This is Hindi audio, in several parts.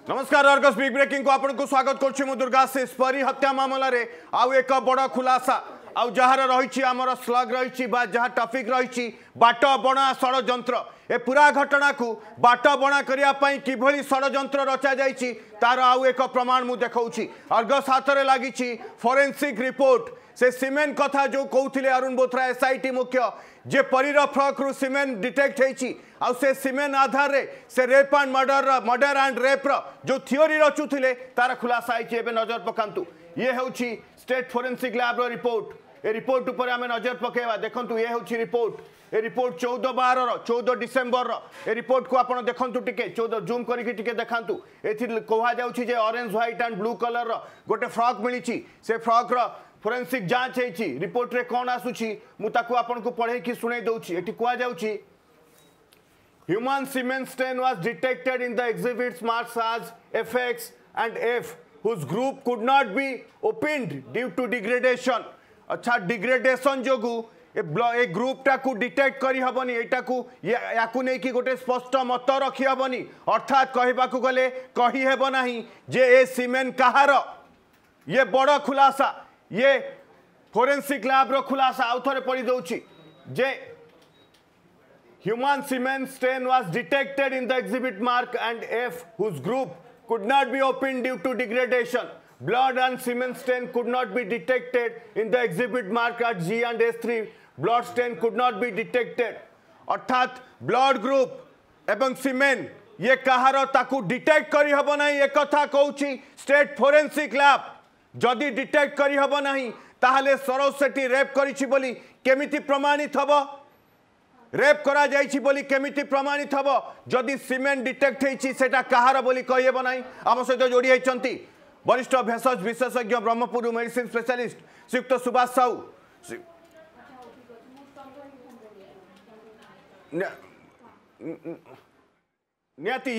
नमस्कार अर्गस बिग ब्रेकिंग को आपको स्वागत करुच्ची मु दुर्गाशीष परी हत्या मामलें आउ एक बड़ खुलासा आउ जार रही आमर स्लग रही जहाँ टॉपिक रही बाट बणा षड्यंत्र ए पूरा घटना को बाट बणा करने किभली षड्यंत्र रचा जाइए तार आउ एक प्रमाण मु देखा अर्गस हाथ में लगी फोरेंसिक रिपोर्ट से सीमेंट कथा जो कहते अरुण बोथरा एसआईटी मुख्य जे परीर फ्रक रु सीमेंट डिटेक्ट होती आउ से सीमेंट आधार रे से rape and murder and rape जो थियोरी रचुले तार खुलासा होती नजर पकातु ये हूँ स्टेट फोरेंसिक लैब रिपोर्ट ए रिपोर्ट उपर आम नजर पकेवा देखु ये हूँ रिपोर्ट ए रिपोर्ट 14 डिसेम्बर ए रिपोर्ट को आप देखु टे 14 जूम करके देखातु ये कहुचे orange white and blue colour गोटे फ्रक मिली से फ्रक फोरेंसिक जांच होती रिपोर्ट रे कौन आसूची मुझे आपको पढ़े शुणे दूसरी ये कहुच्छी human cement stain was detected in the exhibits marks as FX and F whose group could not be opened due to degradation अच्छा डिग्रेडेशन जोगु ए ग्रुप टाकू डिटेक्ट करी हबनी एटा को याकू नै कि गोटे स्पष्ट मत रखी हबनी अर्थात कहबाकू गले कही हेब नाही जे ए सीमेंट कहार ये बड़ खुलासा ये फोरेंसिक लैब रो खुलासा आउ थरे पढ़ी दउची जे human cement stain was detected in the exhibit mark and F whose group could not be opened due to degradation. Blood and cement stain could not be detected in the exhibit mark at G and S3. Blood stain could not be detected. अर्थात ब्लड ग्रुप एवं सीमेंट ये कहार ताकू डिटेक्ट करी हबो नहीं एक कथा कहूची स्टेट फोरेंसिक लैब जदि डिटेक्ट करी हबो नहीं ताहले सरोज सेठी रेप करिछि बोली केमिति प्रमाणित हबो रेप करा जाइछि बोली केमिति प्रमाणित हबो जदि सीमेंट डिटेक्ट हेछि सेटा कहार बोली कहि हेबो नहीं आम सहित जोड़ी हेचंती वरिष्ठ भेषज विशेषज्ञ ब्रह्मपुर मेडिसिन स्पेशलिस्ट श्रीयुक्त सुभाष साहू नियति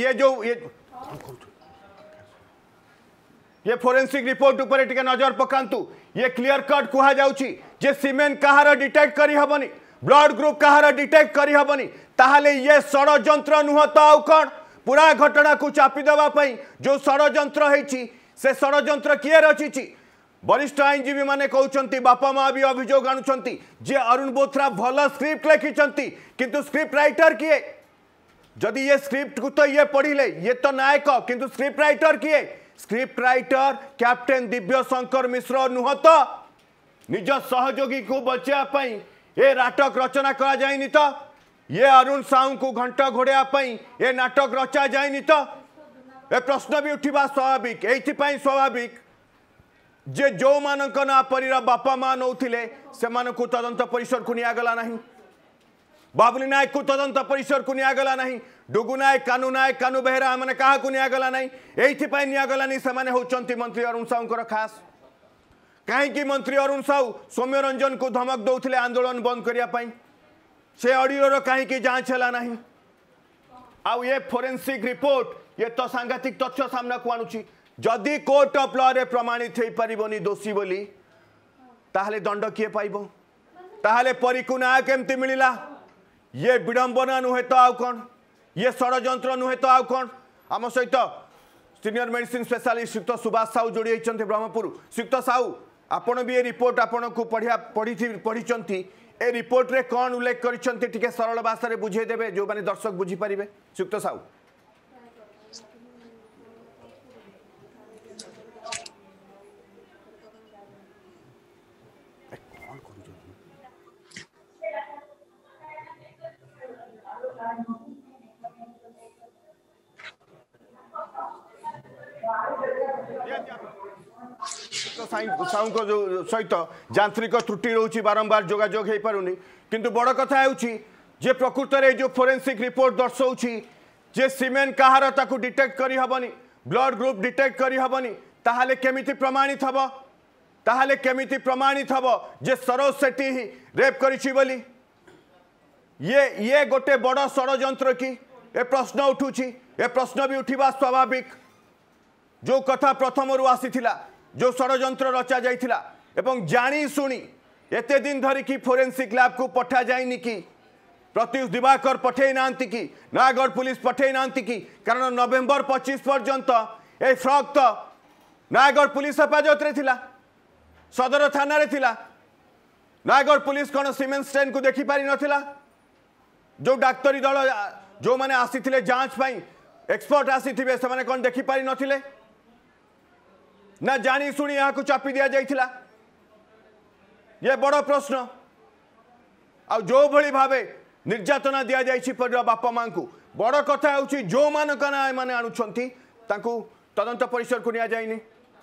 ये फोरेंसिक रिपोर्ट ऊपर टिके नजर पकांतु ये क्लियर कट कहा जाउची जे सीमेंट कहार डिटेक्ट करी हबनी ब्लड ग्रुप कहार डिटेक्ट करी हबनी ताहले ये षड्यंत्र नुह तो आउ कौन पूरा घटना को चापी देवा पई जो षड्यंत्र होईची से षड्यंत्र किए रचिची वरिष्ठ आईनजीवी माने कहउचंती बापा माँ भी अभियोग आणुचंती जे अरुण बोथरा भल स्क्रिप्ट लिखिचंती किंतु स्क्रिप्ट राइटर किए जदि ये स्क्रिप्ट को तो ये पढ़िले ये तो नायक किंतु स्क्रिप्ट राइटर किए script writer captain Divya Shankar मिश्र नुह तो निज सहयोगी को बचाया पई ये नाटक रचना करा जाइनि तो ये अरुण साहू को घंटा घोड़िया ये नाटक रचा जाइनि तो ए प्रश्न भी उठा स्वाभाविक एइथिपाई स्वाभाविक जे जो मानक ना परीर बापा माँ नौथिले से मानकु तदंत परिसर को नियागला नहीं बाबुली नायक को तदंत परिसर को नियागला नहीं डुगु नायक कानू बेहरा माने कहा को नियागला नहीं एइथिपाई नियागला नहीं से माने होचंती मंत्री अरुण साहूंकर खास कहीं मंत्री अरुण साहू सौम्य रंजन को धमक दौथिले आंदोलन बंद करिया पई से ऑडियो कहीं जांच है नहीं आउ ये फोरेंसिक रिपोर्ट ये तो सांघातिक तथ्य सामना को आणुची जदि कोर्ट ऑफ लॉ रे प्रमाणित हो पारिबनी दोषी बोली ताहले दंड किए पाइबो ताहले परी को न्याय केमती मिलिला ये विडंबना नुहे तो आउ कौन ये षड्यंत्र नुहे तो आउ कौन आम सहित senior medicine specialist Shriyukta Subhash Sahu जोड़ी होती ब्रह्मपुर श्रीयुक्त साहू आपण भी ये रिपोर्ट आपण को पढ़ी ए रिपोर्ट रे कौन उल्लेख कर सरल भाषा में बुझेदेवे जो मैंने दर्शक बुझीपारे श्रीयुक्त साहू सहित यांत्रिक त्रुटि रोची बारंबार जोगाजोग हो पारुनी किंतु बड़ कथा जे प्रकृत में जो फोरेंसिक रिपोर्ट दर्शाऊँ जे सीमेंट कहार ताकू डिटेक्ट करी हबनी ब्लड ग्रुप डिटेक्ट करी हबनी ताहले केमिति प्रमाणित हब ताहले केमिति प्रमाणित हब जे सरोज सेठी ही रेप करिछि बोली ये गोटे बड़ षड्यंत्र की ए प्रश्न उठुछि ए प्रश्न भी उठिबा स्वाभाविक जो कथा प्रथम रु आसीथिला जो षड्यंत्र रचा जाइथिला एवं जानी सुनी एते दिन धरिकी फोरेंसिक लैब को पठा जाइनि कि प्रत्युष दिवाकर पठे ना कि नयागढ़ पुलिस पठे ना कि कारण नवेम्बर 25 पर्यंत ए फ्रॉक तो नयगढ़ पुलिस हेफाजत रे थिला सदर थाना रे थिला नयगढ़ पुलिस कौन सीमेंट स्टेन को देखी पारि नथिला जो डाक्तरी दल जो माने आसीथिले जांच पाई एक्सपर्ट आसीथिबे से माने कौन देखी पारि नथिले ना जानी सुनी यहाँ को चापी दिया जाइथिला ये बड़ प्रश्न आ जो भली भावे निर्यातना दिया जाइछि बापा मां को बड़ कथा होछि जो मानक ना माने आनुछंती तांको तदंत परिसर को निया जाइनी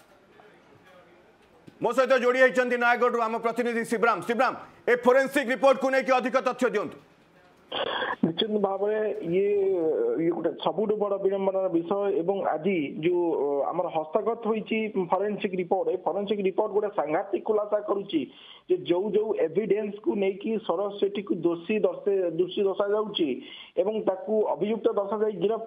मो सहित जोड़ी होती नयगढ़ आम प्रतिनिधि शिवराम शिवराम ए फोरेंसिक रिपोर्ट को लेकिन अधिक तथ्य दिंतु निश्चित भाव ये गोटे सबुठ बड़ विडंबनार विषय एवं आज जो आम हस्तगत होती फरेन्सिक रिपोर्ट गोटे सांघातिक खुलासा करुच्ची जो जो एविडेंस को लेकिन सरोज सेठी को दोषी दर्शा जाउची एवं ताकू अभियुक्त दर्शा जाई गिरफ्त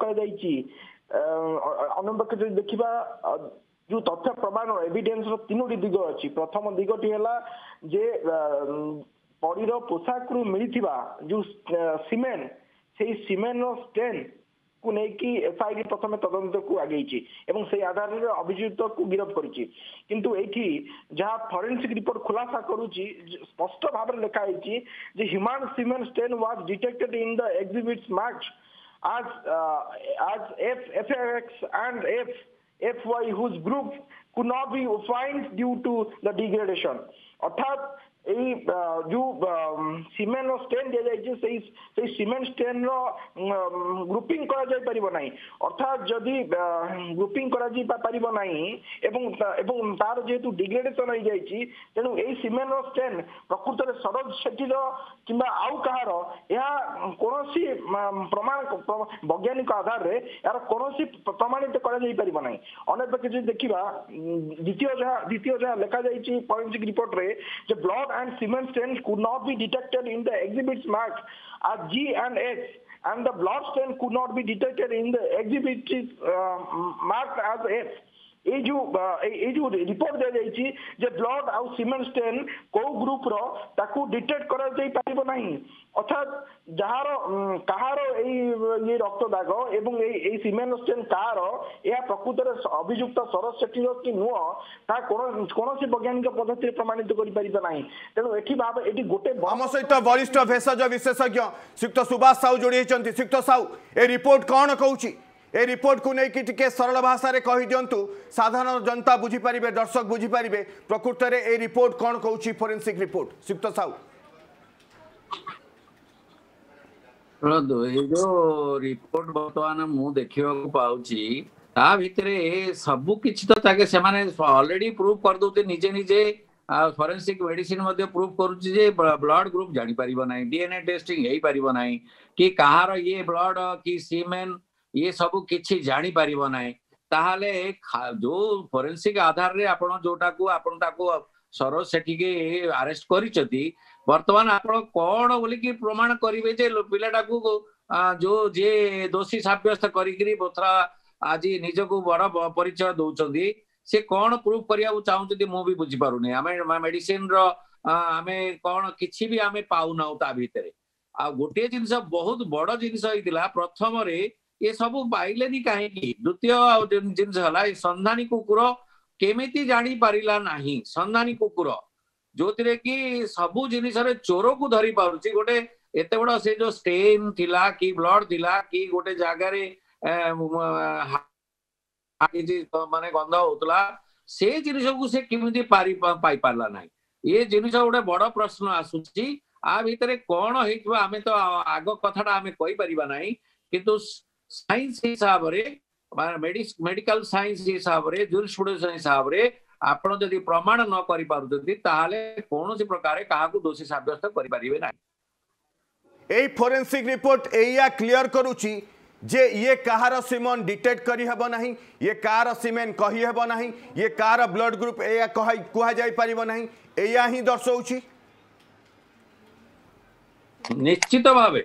कर अन्य देखा जो तथ्य प्रमाण एविडेंस तीनोटी दिग अच्छी प्रथम दिगटी है जे बॉडीर पोशाक रु मिलिथिबा जो सीमेंट से सीमेंट स्टेन को लेकिन एसआईटी प्रथम तदंत को आगे एवं से आधार में अभियुक्त को गिरफ्त करुच्ची किंतु एठी जहाँ फॉरेंसिक रिपोर्ट खुलासा करुच्ची स्पष्ट भाव में लिखाई जे human cement stain was detected in the exhibits marked as FX and FY whose group could not be found due to the degradation अर्थात जो सीमेंट स्टेन दिया सीमेंट स्टेन ग्रुपिंग अर्थात जदि ग्रुपिंग तार जेहेतु डिग्रेडेशन हो जाए तेणु यही सीमेंट स्टेन प्रकृत में सरोज सेठीर कि आउ कहार कौन प्रमाण वैज्ञानिक आधार में यार कौन प्रमाणित कर देखा द्वितीय जहाँ लिखा जाइए फॉरेंसिक रिपोर्ट रे blood and cement stains could not be detected in the exhibits marked as G and H and the blood stain could not be detected in the exhibits marked as F ये जो रिपोर्ट दिया जाइए जे ब्लड आउ सीमेंट स्टेन को ग्रुप रो ताकू डिटेक्ट करा जाई पारिबो नाही अर्थात जहार कहार ये रक्त दाग एवं ये सीमेंट स्टेन कार या प्रकृत में अभियुक्त सरोज सेठी कि नुह ता कौन वैज्ञानिक पद्धति प्रमाणित कर पारिबो नाही तेणु एठी भाव एठी गोटे हम सहित वरिष्ठ भेषज विशेषज्ञ श्रीयुक्त सुभाष साहू जोड़ी होती श्रीयुक्त साहू ए रिपोर्ट कौन कहूँ ए रिपोर्ट को लेकिन टिके सरल भाषा रे कहि दियंतु साधारण जनता बुझी पारिबे दर्शक बुझी पारिबे प्रकृत रे ए रिपोर्ट कौन कहूची फोरेंसिक रिपोर्ट श्रीयुक्त साहू ये जो रिपोर्ट बर्तमान मु देखिबा को पाउची ता भितरे सब किछि तो ताके से माने ऑलरेडी प्रूव कर दोते निजे निजे फॉरेंसिक मेडिसिन मध्ये प्रूव करूची जे ब्लड ग्रुप जानि परिबो नाही डीएनए टेस्टिंग हेई परिबो नाही कि कहार ये ब्लड कि सीमेन ये सब किछि जानि परिबो नाही ताहाले जो फोरेंसिक आधार रे आपण जोटा को आपण ताको सरोज सेठी के अरेस्ट करिसती वर्तमान आपण कोन बोली कि प्रमाण करिवे जे पिलाटा को जो जे दोषी साब्यस्त करिकरी बोथरा आज निजको बड़ परिचय दउचंदी से कोन प्रूफ करिया चाहउचंदी मु भी बुझी पारुनी आमे मेडिसिन रो आमे कोन किछि भी आमे पाउ ना ता भितरे आ गोटे जिंस बहुत बड़ जिंस होइतिला प्रथम रे ये सब पाइले कहीं द्वितीय जिन संधानी कुकुर केमिति जानी पारिला नाही संधानी कुकुर जो थे कि सबू जिनिस चोर को धरी पारुची गोटे एते बड़ से जो स्टेन थिला कि ब्लड थिला कि गोटे जगार माने गंध होतला से जिनिस को से केमिति पाई पारला नाही ये जिनिस गोटे बड़ प्रश्न आसुची आ भितरे कौन हो आमे तो आग कथाटा आमे कहि परिबा नाही किंतु साइंस हिसाब रे मेडिकल साइंस हिसाब रे जुरिस्प्रुडेंस हिसाब रे आपण जदि प्रमाण न करि पारुथि ताहाले कोनोसी प्रकार काहाकू दोषी साब्यस्त करि परिबे नै एई फोरेंसिक रिपोर्ट एया क्लियर करूची जे ये कहार सीमेंट डिटेक्ट करि हबो नाही ये कार सीमेंट कहि हबो नाही ये कार ब्लड ग्रुप एया कुहा जाई परिबो नाही एया ही दर्शाउची निश्चित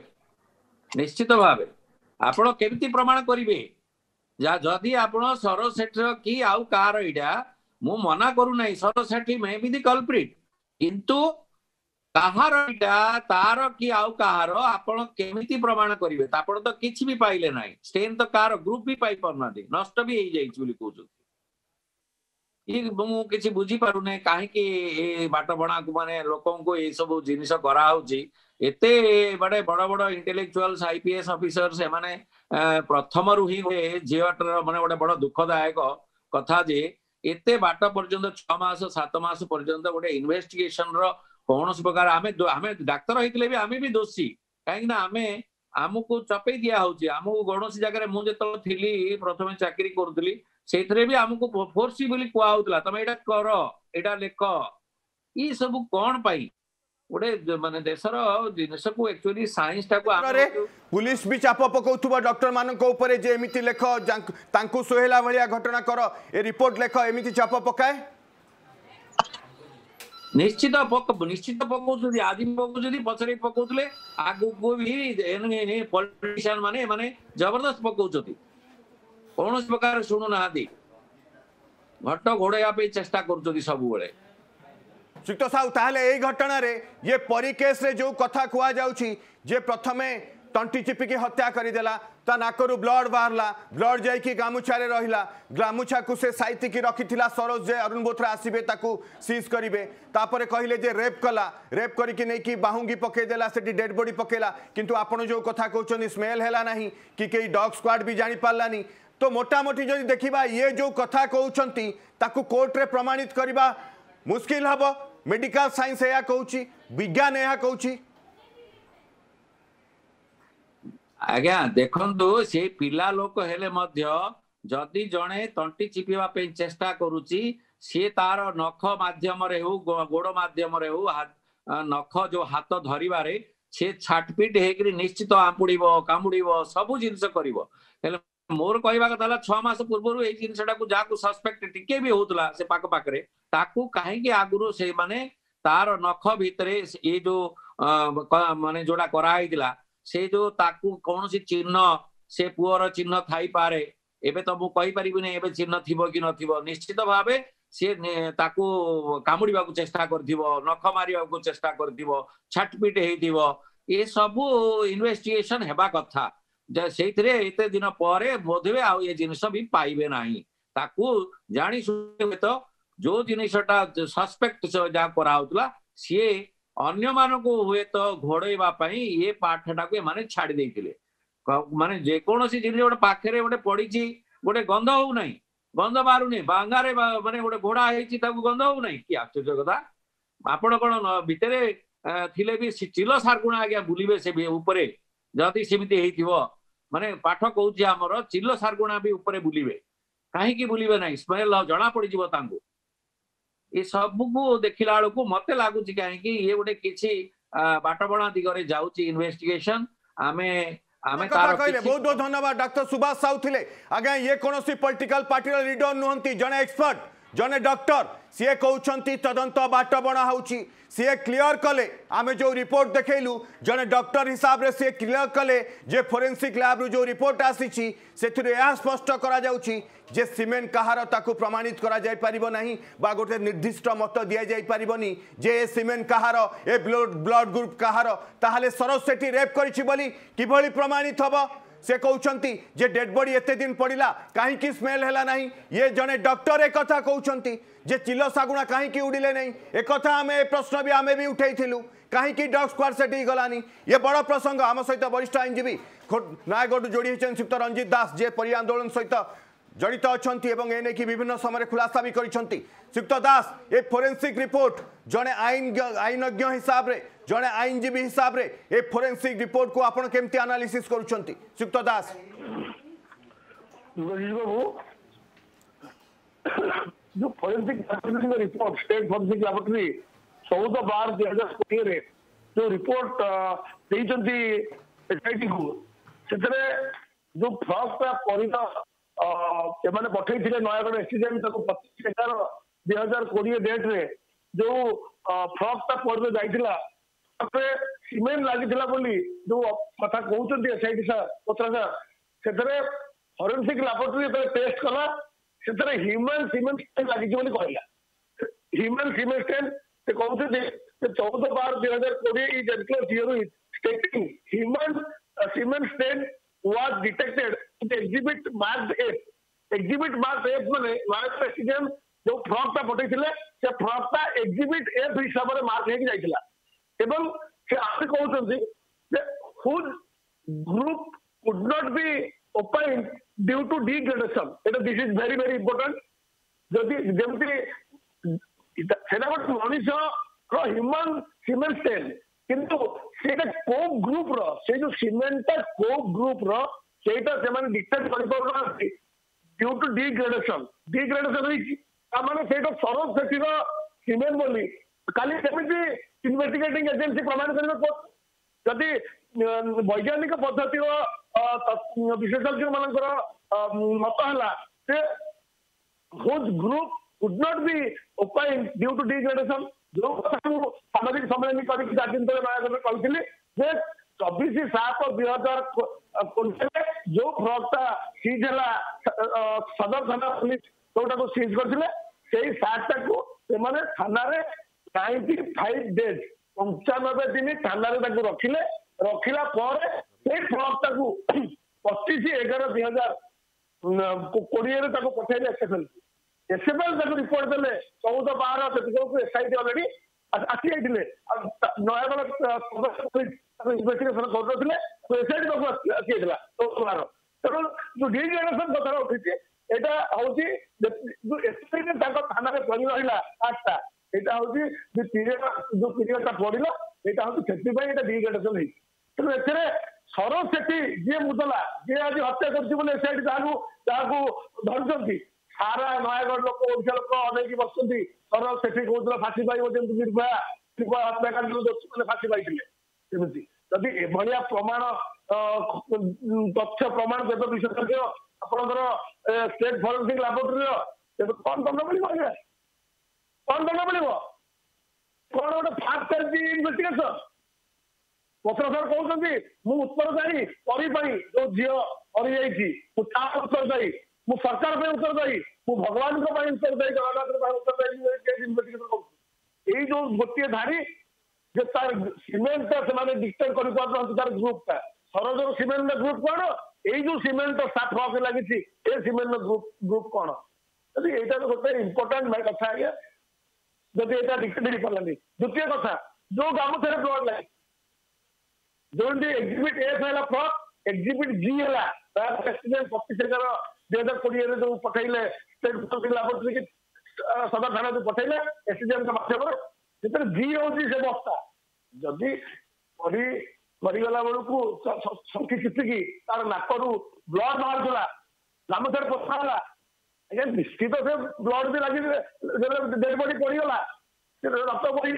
भावे आपण केमिति प्रमाण करिवे जदि आपण सरोज सेठी कि आउ कार इडा मु मना करू नै Saroj Sethi may be the culprit किंतु कहार तार कि आउ कहार आपण केमिति प्रमाण करिवे आपण तो किछि भी पाइले नाही स्टेन तो कार ग्रुप भी पाई परना दे नष्ट भी होई जाई बोली कहउछ ई मु किछि बुझी पारुने काहे कि ए बाट बणा को माने लोकन को ए सब जिनिस करा होची एते बड़े बड़ बड़ इंटेलेक्चुअल्स आईपीएस ऑफिसर से माने प्रथम रु ही जीवटर माने गोटे बड़ दुखदायक कथा जे एते बाट पर्यंत 6 मास 7 मास पर्यंत गोटे इन्वेस्टिगेशन रो कौन प्रकार आमे डाक्तर होइतले भी आमे भी दोषी कहीं ना आमे आमको चपे दिया होची आमको कौन जगह मुझे थी प्रथम चाकरी करुली से भी आमको फोर्सिबली कुआ होतला तमे एटा कर एटा लेख ई सब कौन पाई गोटे माने देशर जिनस को एक्चुअली साइंस टा को पुलिस भी चाप पकाउथुबा डॉक्टर मानक ऊपर जे एमिति लेख तांकु सोहेला भलिया घटना कर ए रिपोर्ट लेख एमिति चाप पकाए निश्चित पकाउछथि आज भी पकाउछथि पछरे पकाउथले आगु को भी पॉलिटिशियन माने माने जबरदस्त पकाउछथि कौन प्रकार सुनु नादी घट घोड़ाया पे चेष्टा करछथि सब बेले सुक्त साहू ताहले एई घटना रे ये परी केस रे जो कथा कुआ जाउछि जे प्रथमे तंटी चिपिकी हत्या करिदेला ता नाकरू ब्लड बाहरला ब्लड जाइकी गामुछारे रहिला गामुछा को से साइति की रखिथिला सरोज जे अरुण बोथरा आसीबे ताकू सीज करिवे तापरे कहिले जे रेप करिकी नै कि बाहुंगी पके देला सेठी डेड बॉडी पकेला किंतु आपण जो कथा कहउछनी स्मेल हैला नाही कि केई डॉग स्क्वाड भी जानि पारलानी तो मोटा मोटी जदि देखिबा ये जो कथा कहउछंती ताकू कोर्ट रे प्रमाणित करिबा मुश्किल हबो मेडिकल साइंस या कहउछि विज्ञान या कहउछि आज्ञा देखंतु से पिला लोक हेले मध्य जदि जणे तंटी चिपिबा पे चेष्टा करूची से तार नख माध्यम रे हो गोड़ माध्यम रे हो नख जो हाथ धरिबारे से छाटपीट हेकरी निश्चित आंपुड़ीबो कामुड़ीबो सब जिंस करिवो हेले मोर कहबा कथा 6 मास पूर्व ए जिनसटा को जाकू सस्पेक्ट टिके भी होतला से पाक पाक रे ताकू काहे कि आगुरो से माने तार नख भितरे ए जो माने जोडा करा हितला से जो ताकू कौन सी चिन्ह से पुअर चिन्ह थाई पारे एबे तो मु कहि परिबि नै एबे चिन्ह थिबो कि नथिबो निश्चित भाबे से ताकू कामुड़ीबा को चेष्टा करथिबो नख मारिबा को चेष्टा करथिबो छाटपीट हेथिबो ए सब इन्वेस्टिगेशन हेबा कथा जे सेइथरे एते दिन परे बोधवे आ ए जिनिस भी पाइबे नाही ताकू जानि सुने तो जो जिनिसटा सस्पेक्ट जा करा होतला से अन्य मान को हुए तो घोड़ेबा पई ये पाठटा को माने छाड़ी देइतिले माने जे कोनोसी जिनिस गोटे पाखरे गोटे पड़ीची गोटे गंध हो नाही गंध मारू नै बांगारे माने गोटे घोड़ा हेची ताकू गंध हो नाही कि आश्चर्य कथा आपण कोन भितरे थिले भी चिलो सारकुणा आज्ञा बुलिबे से ऊपरे जति सिमिति हेइथिबो माने पाठ कहउछि हमर चिलो सारकुणा भी ऊपरे बुलिबे काहे कि बुलिबे नाही स्मेल जणा पड़ी जिवो तांगु ये सब को देखिला बेलू को मत लगुच कहीं ये गोटे किसी बाटबणा दिगरे जाउची इन्वेस्टिगेशन आमे आमे तार बहुत बहुत धन्यवाद डॉक्टर सुभाष साहू थिले आगे ये कौन पॉलिटिकल पार्टी लीडर नुहंती जने एक्सपर्ट जने डॉक्टर सी कहउछंती तदंत बाटबणा होउची सी क्लियर कले आमे जो रिपोर्ट देखैलु जने डॉक्टर हिसाब रे सी क्लियर कले जे फोरेंसिक लैब रो जो रिपोर्ट आसीची सेथुरे या स्पष्ट करा जाउची जे सीमेंट कहार ताकू प्रमाणित करा जाय परिबो नाही बा गोटे निर्दिष्ट मत दिया जाय परिबोनी जे सीमेंट कहार ए ब्लड ग्रुप कहार ताहाले सरोज सेठी रेप करिछि बोली किभली प्रमाणित हबो से कहउछंती जे डेड बॉडी एते दिन पड़िला काहे की स्मेल हैला नाही ये जने डॉक्टर एक कथा कहउछंती जे चिलो सागुणा काहे की उडिले नाही एक कथा हमें प्रश्न भी हमें भी उठैथिलु काहे की डॉग स्क्वाड सेठी गलानी ये बड़ प्रसंग आम सहित वरिष्ठ आईनजीवी नयागढ़ जोड़ी होइछन श्रीयुक्त रंजीत दास जे परि आंदोलन सहित जड़ित अच्छा एवं एने की विभिन्न समय खुलासा भी करिसेंती श्रीयुक्त दास ए फोरेंसिक रिपोर्ट जड़े आईनज्ञ हिसाब रे जड़े आईनजीवी हिसाब रे ए फोरेंसिक रिपोर्ट को आपण केमती एनालिसिस करूछंती श्रीयुक्त दास बाबू जो forensic report state forensic laboratory 14/12/2020 रे जो रिपोर्ट देइचंती एसआईटी को सेतरे जो फ्रॉक का परिना से पठे नयागढ़ एसडीएम 25/11/2020 डेट रे जो फ्रॉक पड़े जाइए सीमेंट लगी जो कथा कहते एसआईटी सर पत्रा सर से फोरेंसिक लैबोरेटरी टेस्ट कला से ह्यूमन सीमेंट लगी कहला ह्यूमन सीमेंट से कहते 14/12/2020 is enclosed herein stating human semen stain was detected in the exhibit marked F. exhibit marked F माने भारत प्रेसिडेंट जो फ्रॉक ता पठेइथिले से फ्रॉक ता exhibit F हिसाब रे मार्क हेकि जाइथिला एवं से आसे कहउछन्ती जे whose group could not be opened due to degradation. This is very very important. जदि जेमति सेना गोटे मनीष ह्यूमन सीमेंट स्टेन किंतु सेटा कोप ग्रुप रो से जो सीमेंट कोप ग्रुप रो सेटा से माने डिटेक्ट करि परनांती ड्यू टू डिग्रेडेशन होई माने सेटा सरस सेठी रो सीमेंट बोली खाली सेमिति इन्वेस्टिगेटिंग एजेंसी प्रमाण करबे जदि वैज्ञानिक पद्धति विशेषज्ञ मानकर मत है से whose group would not be opened due to degradation. जो सामाजिक सम्मेलन करके कहते 24/7/2019 जो फ्रॉकटा सीज है सदर थाना पुलिस जोटा सीज करते सार्टा को थाना 95 डेज 95 दिन थाना रखिले रखिला फ्रॉकटा को 25/11/2020 पठेले एसएफएल रिपोर्ट देले 14/12 एसआईटी ऑलरेडी आसी जाइथिले नयागढ़ इन्वेस्टिगेशन करथले एसआईटी आसी जाइथिला 14/12 तेणु जो डिग्रेडेशन कथा उठी एटा होची जो एसआईटी ताको थाना रे पड़ी रहिला आठटा एटा होची जो पीरियडटा पड़िला एटा होची सेति भाई एटा डिग्रेडेशन हे तेणु एथरे सरोज सेठी जे मुदला जे आज हत्या करछि बोले एसआईटी ताको धरछंती सारा नयागढ़ लोक ओडिशा लोक अनेक बसुंती सरोज सेठी कहउतला फांसी पाइबो जेंति निर्भया हत्याकांड दोषी माने फांसी पाइथिले सेमिति जदि एभलिया प्रमाण तथ्य प्रमाण देबे विशेषज्ञ आपनकर स्टेट फॉरेंसिक लैबोरेटरी तेबे कोन दंड मिलिबो आगे कोन दंड मिलिबो कोन गोटे फास्ट करछि इन्वेस्टिगेशन पत्र सर कहते मु उत्तरदायी परी जो झील हरी जाइए उत्तरदायी मु सरकार उत्तरदायी मु भगवान उत्तरदायी जगन्नाथ उत्तरदायी इन्वेस्टिगेशन कर जो गोटे धारी जे तार सीमेंट से डिटेक्ट कर तार ग्रुपटा सरोजर सीमेंट ग्रुप कौन यही जो सीमेंट सात फ्रक लगी सीमेंट ग्रुप कौन यदि यहाँ गोटे इम्पोर्टाट कथा आज्ञा जब यहाँ डिटेक्ट हो पारानी द्वितीय कथा जो गामुछे ब्लड लगे जो एक्जिबिट एफ है फ्रक एक्जिबिट जी है प्रेसिडेंट 25/11/2020 जो पठेले स्टेट फॉरेंसिक लैबोरेटरी की सदर थाना जो पठेले एसडीएम के माध्यम से जी होची से बस्ता जदि मरीगला बेलू संखी चिपिकी तार नाकरू ब्लड बाहर गामुछे पथाला आज्ञा निश्चित से ब्लड भी लगी डेड बॉडी पड़गला रक्त बड़ी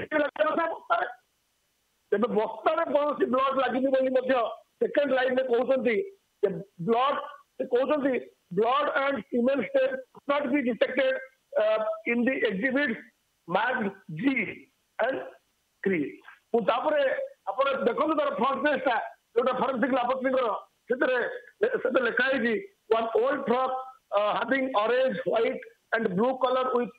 तेज बस्तार कौन ब्लड लगी सेकेंड लाइन में कहते blood and semen stain not be detected in the exhibit marked G and क्री तापरे आपण देखो तार फ्रंट पेजटा जोटा फॉरेंसिक लैबोरेटरी लिखा है one old truck having orange white and blue colour with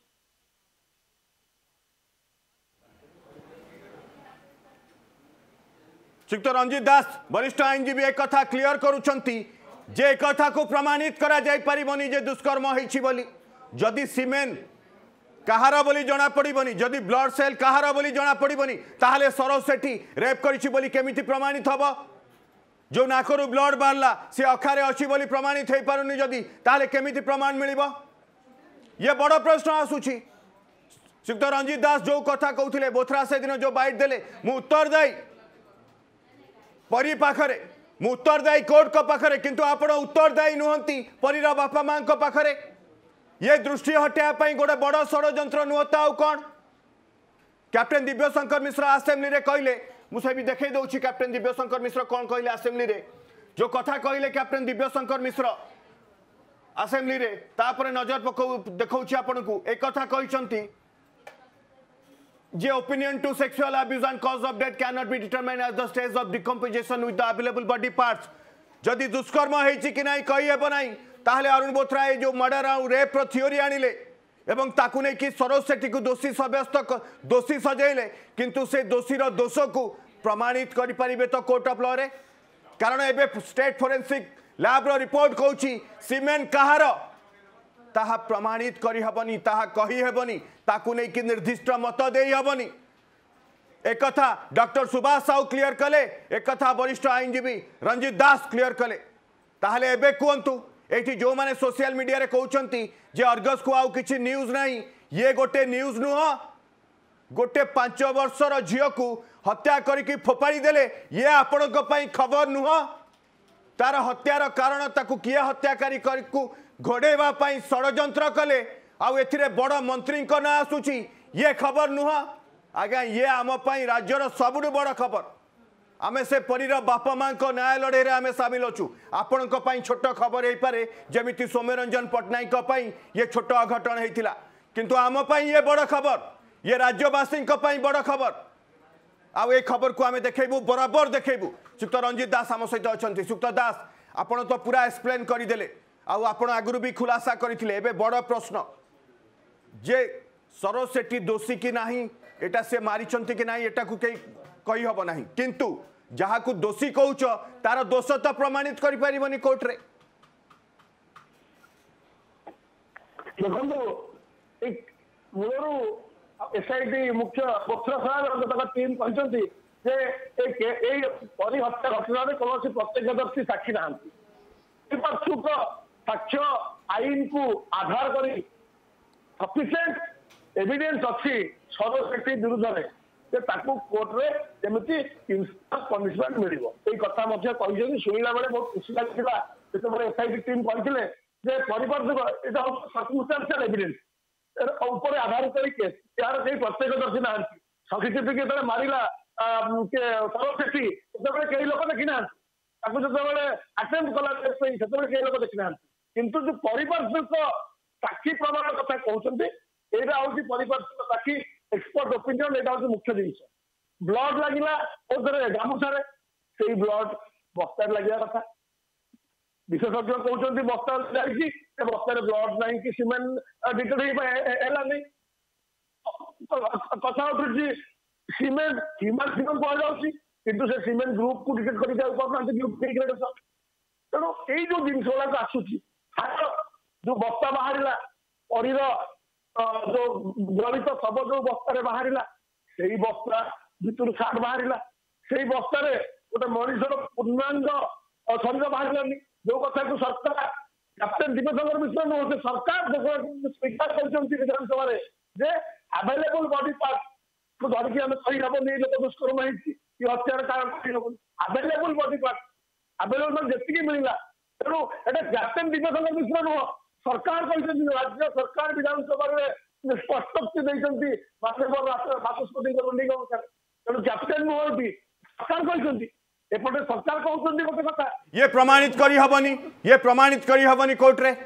श्रीयुक्त रंजित दास वरिष्ठ आईनजीवी एक कथा क्लियर करुछंती जे कथा को प्रमाणित करा जाय परिबनी जे दुष्कर्म होईछि बोली जदि सीमेन कहार बोली जना पड़िबनी जदि ब्लड सेल कहार बोली जना पड़िबनी ताहले सरोज सेठी रेप करिछि बोली केमिति प्रमाणित हबो जो नाकरू ब्लड बाहरला से अखारे अछि बोली प्रमाणित होई पारुनी जदि ताहले केमिति प्रमाण मिलिबो ये बड़ प्रश्न आसुछि श्रीयुक्त रंजित दास जो कथा कहउथिले बोथरा से दिन जो बाइट देले मु उत्तरदायी परी पाखरे मु उत्तरदायी कोर्ट को पाखरे किंतु आपण उत्तरदायी नुहंती परीर बापा मां को पाखरे ये दृष्टि हटाया गोटे बड़ षड्यंत्र नुहता आउ कौन कैप्टेन दिव्यशंकर मिश्र आसेम्बली रे कहले मुझे भी देखे दौची कैप्टेन दिव्यशंकर मिश्र कौन कहले आसेम्बली रे जो कथा कहले कैप्टेन दिव्यशंकर मिश्र आसेम्बली रे तापरे नजर देखौछि आपण को एक कथा कहिसंती जे opinion to sexual abuse and cause of death cannot be determined at the stage of decomposition with the available body parts जदि दुष्कर्म होईछि कि नहीं कहि हेबो नहीं ताहले अरुण बोथरा जो मर्डर और रेप रो थ्योरी आनिले एवं ताकू नहीं कि सरोज सेठी को दोषी सब्यस्त दोषी सजेले किंतु से दोषीर दोष को प्रमाणित करि परिबे तो कोर्ट ऑफ लॉ रे कारण एबे स्टेट फोरेंसिक लैब रो रिपोर्ट कहूची सीमेंट कहार ताहा प्रमाणित करि हबनी ताहा कहि हेबनी ताकू नहीं कि निर्दिष्ट मत देई हबनी एक कथा डॉक्टर सुभाष साहू क्लियर कले एक कथा वरिष्ठ आईनजीवी रंजित दास क्लियर कले ताहले एबे कहतु एठी जो माने सोशल मीडिया रे कहउचंती जे अर्गस को आउ किछि न्यूज नहीं ये गोटे न्यूज नुह गोटे 5 वर्षर झियो को हत्या करिकी फोपाड़ी देले ये आपणक पई खबर नुह तार हत्यार कारण ताकू किए हत्याकारी को घोड़ेवा पई षडयंत्र कले आउ एथिरे बड़ मंत्री को ना आसुची ये खबर नुह आज्ञा ये आम पई राज्यर सबुठु बड़ खबर आमे से परीर बापा माँ को न्याय लड़े रे आमे सामिल अच्छु आपण छोट खबर हो पारे जमिति सौम्यरंजन पट्टनायक ये छोट अघटन होता किंतु आम पई ये बड़ खबर ये राज्यवासी बड़ खबर आउ ये खबर को आमे देखैबू बराबर देखैबू सुक्त रंजित दास आम सहित अच्छा सुक्त दास आपण तो पूरा एक्सप्लेन करदेले आपण आगुरी भी खुलासा करथिले एबे बड़ प्रश्न जे सरोज सेठी दोषी कि नहीं एटा से मारिचंती कि नहीं एटा को कई कही हब नहीं किंतु जहाँ को दोषी कहूच तार दोष तो प्रमाणित कर पारिबनी कोर्ट रे मूलरू एसआईटी मुख्य बक्सर टीम कहते हत्या घटना कौन प्रत्यक्षदर्शी साक्षी ना साक्ष्य आईन को आधार कर सफिशिएंट एविडेंस अच्छी सरोज सेठी विरुद्ध में कोर्ट रे जमीती पनिशमेंट मिल कथा शुणला बेले बहुत खुशी लगा जो एसआईटी टीम कहते सर्कमस्टेंशियल एविडेंस ऊपर आधारित यार कई प्रत्यक्षदर्शी ना सफिशिएंट जो मारा सरोज सेठी कई लोक देखी ना जो आटेम्प्ट कला कई लोक देखी ना किंतु जो परिपार्श्विक साक्षी प्रमाण कथा कहते यहाँ हूँ परिपार्श्विक साक्षी एक्सपर्ट ओपिनियन यहाँ हूँ मुख्य जिन ब्लड लगे गामुछारे से ब्लड बस्तार लगे कथा विशेषज्ञ कहते बस्ता जाइए बस्तार ब्लड ना कि सीमेंट डिटेक्ट है नहीं कथा उठी सीमेंट ह्यूमन सीमेंट कहुच्छी किंतु से सीमेंट ग्रुप को डिटेक्ट कर तेणु यही जो जिन गुड़ाक आसूची जो बस्ता बाहर परीर जो जलित शब जो बस्तार बाहर से बस्ता भितर सार्ट बाहर से बस्तार गोटे मनीषर पूर्णांग शरीर बाहर जो कथा को सरकार कैप्टेन दिव्यशंकर मिश्र नुह सरकार स्वीकार कर विधानसभा अवेलेबल बॉडी पार्ट को धरिकी आम कही हेनी लोक दुष्कर्म हत्यार कारण अवेलेबल बॉडी पार्ट अवेलेबल जी मिलला तेणु एटा कैप्टेन दिव्यशंकर मिश्र नुह सरकार राज्य सरकार विधानसभा स्पष्टोक्ति देती बाचस्पति तेणु कैप्टेन नुहति सरकार एपटे सरकार कहते गोटे कथा ये प्रमाणित करी हबनी कोर्ट रे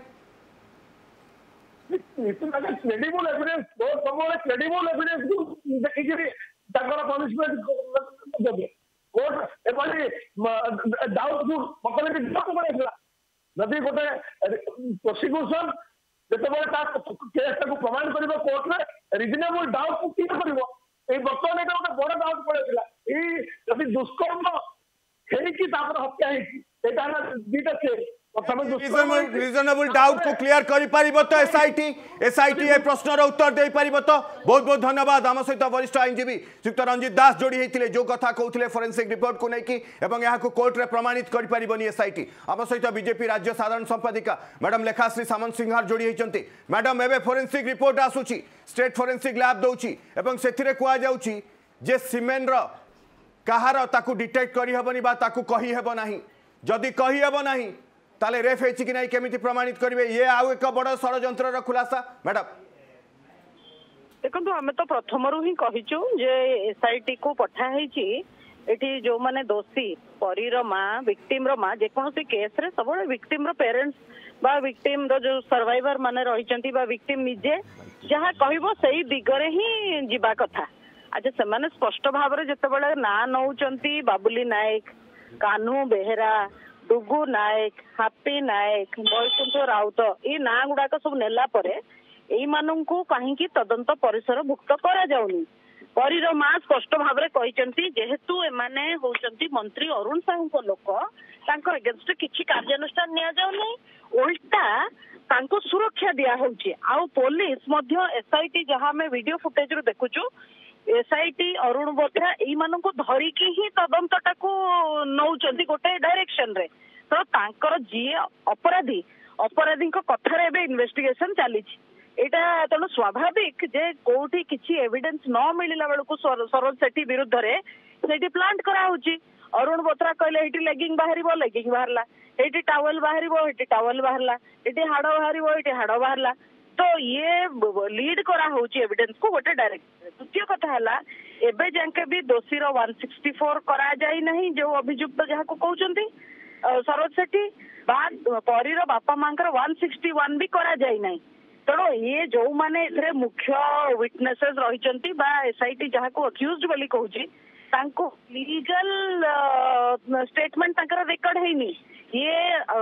क्रेडिबल एविडेंस सब क्रेडिबल एविडेंस को देखिए पनिशमेंट देवे कोर्ट एपरी डाउटफुल मतलब जदि गोटे प्रोसिक्यूशन जो केस को प्रमाण कर कोर्ट में रिजनेबल डाउट को क्लियर कर बर्तमान यहाँ गोटे बड़ डाउट पड़े दुष्कर्म हत्या दुईटा केस रिजनेबल डाउट को क्लियर करि परिबो तो एसआईटी ए प्रश्नर उत्तर दे परिबो तो बहुत बहुत धन्यवाद आम सहित वरिष्ठ आईनजीवी श्रीयुक्त रंजित दास जोड़ी होते जो कथा कहते फोरेंसिक रिपोर्ट को लेकिन यहाँ कोर्ट रे प्रमाणित कर पारिबनी एसआईटी आम सहित बीजेपी राज्य साधारण संपादिका मैडम लेखाश्री सामंत सिंहार जोड़ी होती मैडम एवं फोरेंसिक रिपोर्ट आसूची स्टेट फोरेंसिक लैब दौची एवं से कहुच्छी जे सीमेंट कहार ताकू डिटेक्ट करहबनी बा ताकू कही हेब नाही जदि कही हेब नाही ताले रेफ होइछि कि नाही केमिति प्रमाणित करिवे ये आउ एक बड़ षडयंत्र खुलासा मैडम देखो आम तो प्रथमरु ही कहिचु जे एसआईटी को पठा हेछि एठी जो माने दोषी परीर माँ विक्टिम रो माँ जेकोसी केस रे सब विक्टिम रो पेरेंट्स बा विक्टिम रो जो सर्वाइवर माने रहिचंती बा विक्टिम निजे जहाँ कहबो सेही दिगरे ही जिबा कथा आज से माने स्पष्ट भाव में जिते ना नौचंती बाबुली नायक कान्हू बेहेरा डुगु नायक हापी नायक बैकुंठ राउत ये ना गुड़ाक सब नेला परे एई माननकु काहेकि तदंत परिसर भुक्त करा जाउनी परीर मां स्पष्ट भाव में कहते जेहेतु एमाने होचंती मंत्री अरुण साहू को लोक तांको अगेंस्ट किछि कार्यानुष्ठान निया जाउनी उल्टा तांको सुरक्षा दिया होउची आ पुलिस मध्य एसआईटी जहां में वीडियो फुटेज रो देखुचु एसआईटी अरुण बोथरा एई माननकु धरिकी ही तदंतटाकू नौचंती गोटे डायरेक्शन रे तो तांकर जी अपराधी अपराधी कथार एबे इन्वेस्टिगेशन चली एटा तेणु स्वाभाविक जे कोठी किछि एविडेंस न मिलिला बेलकु सरोज सेठी विरुद्ध रे सेठी प्लांट करा होची अरुण बोथरा कहले एठी लेगिंग बाहरिबो लेगिंग बाहरला एठी टावल बाहरिबो एठी टावल बाहरला एठी हाड़ बाहरिबो एठी हाड़ बाहरला तो ये लीड करा होची एविडेंस को गोटे डायरेक्ट द्वितीय कथा हला एबे जांके भी दोषी रो 164 करा जाई नहीं जो अभियुक्त जहा को कहउचंती सरोज सेठी बाद परीर बापा मांकर 161 भी करा जाई नहीं तेणु ये जो माने एथरे मुख्य विटनेसेस रहिचंती बा एसआईटी जहा को अक्यूज्ड बोली कहउची तांको लीगल स्टेटमेंट तांकर रिकॉर्ड हेनी ये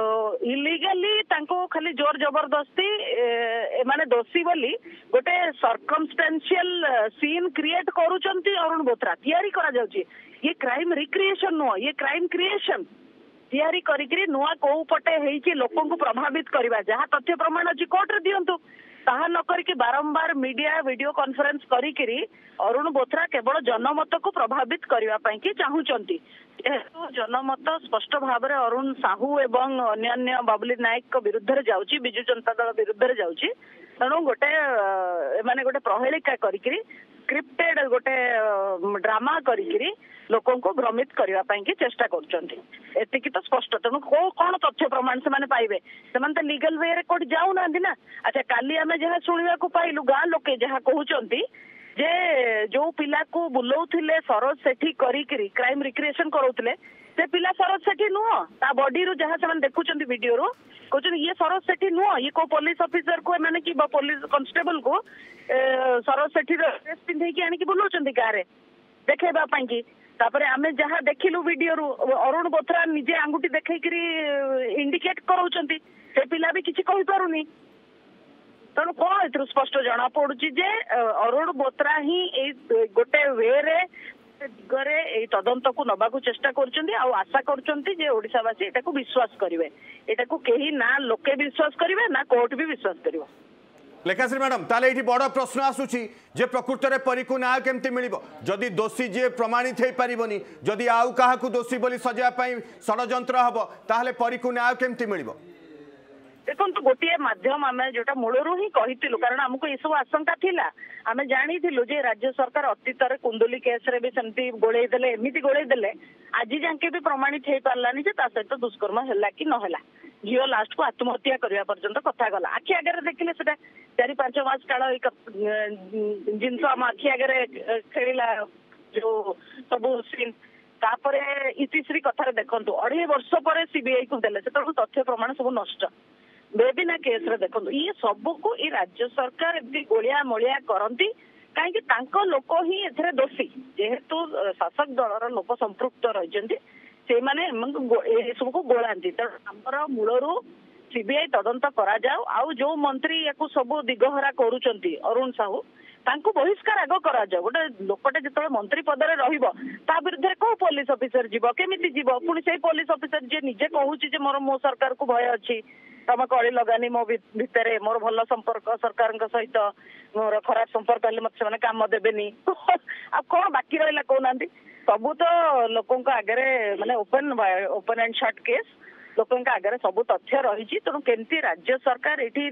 इलीगली तांको खाली जोर जबरदस्ती माने दोषी बोली गोटे सर्कमस्टेंशियल सीन क्रिएट करूचंती अरुण बोथरा तैयारी करा जाउची ये क्राइम रिक्रिएशन नो ये क्राइम क्रिएशन तैयारी करी नुआ को पटे हेची लोकों को प्रभावित करवा जहाँ तथ्य प्रमाण अच्छी कोर्ट रे दियंतु ताहा न करके बारंबार मीडिया वीडियो कॉन्फ्रेंस करी अरुण बोथरा केवल जनमत को प्रभावित करबा पई कि चाहूचंती जनमत स्पष्ट भाव में अरुण साहू एवं अन्य बाबुली नायक विरुद्ध रे जाउची बिजु जनता दल विरुद्ध रे जाउची तेणु गोटे माने गोटे प्रहेलिका करी स्क्रिप्टेड गोटे ड्रामा करी लोकों को भ्रमित करबा पई कि चेष्टा करचंती एतिकी तो स्पष्ट तेणु कौन तथ्य प्रमाण से पाइबे से तो लीगल वे रे कोड जाऊ ना ना अच्छा काली आमे जहाँ शुणा पाइलु गाँ लोके जहाँ कहउचंती जे जो पिला को बुलाउथिले सरोज सेठी करी क्राइम रिक्रिएशन कराउथिले से पिला सरोज सेठी नुह ता बॉडी रो जहाँ से देखुचंती वीडियो रो कहउचंती ये सरोज सेठी नुह ये को पुलिस ऑफिसर को माने कि पुलिस कांस्टेबल को सरोज सेठी रो ड्रेस पिंधे कि आनी कि बुलाउचंती गाँ रे देखेबा पई कि तापरे आमे जहाँ देखिलु वीडियो रो अरुण बोथरा निजे आंगुठी देखैकरी इंडिकेट कराउचंती से पिला भी किछि कहि पारुनी तेणु कौन ए स्पष्ट जना पड़ुची जे अरुण बोथरा ही गोटे वे रे दिगरे तदंत को नबा को चेष्टा करछंती आ आशा करछंती जे ओडिसावासी एटा को विश्वास करिवे एटा को केही ना लोके विश्वास करिवे ना कोर्ट भी विश्वास करिवो लेखाश्री मैडम ताले एठी बड़ प्रश्न आसुची जे प्रकृत रे परिकु न्याय केमती मिलिबो जदि दोषी जे प्रमाणित हे परिबोनी जदि आउ काहाकू दोषी बोली सजा पई षडयंत्र हबो ताहले परिकु न्याय केमती मिलिबो देखो गोटे माध्यम आम जो मूलरू ही कही कारण आमको ये सब आशंका थिला आम जानी जे राज्य सरकार अतीत कुंदुली केस रे भी सेमती गोड़े देले एमती गोड़े देले आज जाके भी प्रमाणित हो पारानी सहित दुष्कर्म है कि नहला झील लास्ट को आत्महत्या करने पर्यंत कथा गला आखि आगे देखिले 4-5 मास काल जिनस आम आखि आगे खेला जो सब सीन तापरे इतिश्री कथार देखु 2.5 वर्ष पर सीबीआई को देले तथ्य प्रमाण सब नष्ट बेबिना केस रे देखो ये सब को ये राज्य सरकार एमती गोलिया मोलिया करती कहीं लोक ही एथरे दोषी जेहेतु शासक दलर लोक संपृक्त रही से माने सब को गोलांती तेनालीर मूलरू सीबीआई तदंत करा जाओ आउ जो मंत्री या सब दिगहरा करुचंती अरुण साहू तांको बहिष्कार आग करा जाओ गोटे लोकटे जिते मंत्री पदरे रहिबो ता विरुद्ध को पुलिस ऑफिसर जीवो केमिति जीवो पुणी से पुलिस ऑफिसर जे निजे कहूची जे मो सरकार को भय अच्छी तम कड़ी लगानी मो भितर मोर भल संपर्क सरकार सहित मोर खराब संपर्क हेल्ले मत से काम देबेनी अब कौन बाकी रहा कहना सबू तो लोकों आगे माने ओपन एंड शट केस लोकों आगे सब तथ्य रही तेणु केमती राज्य सरकार ये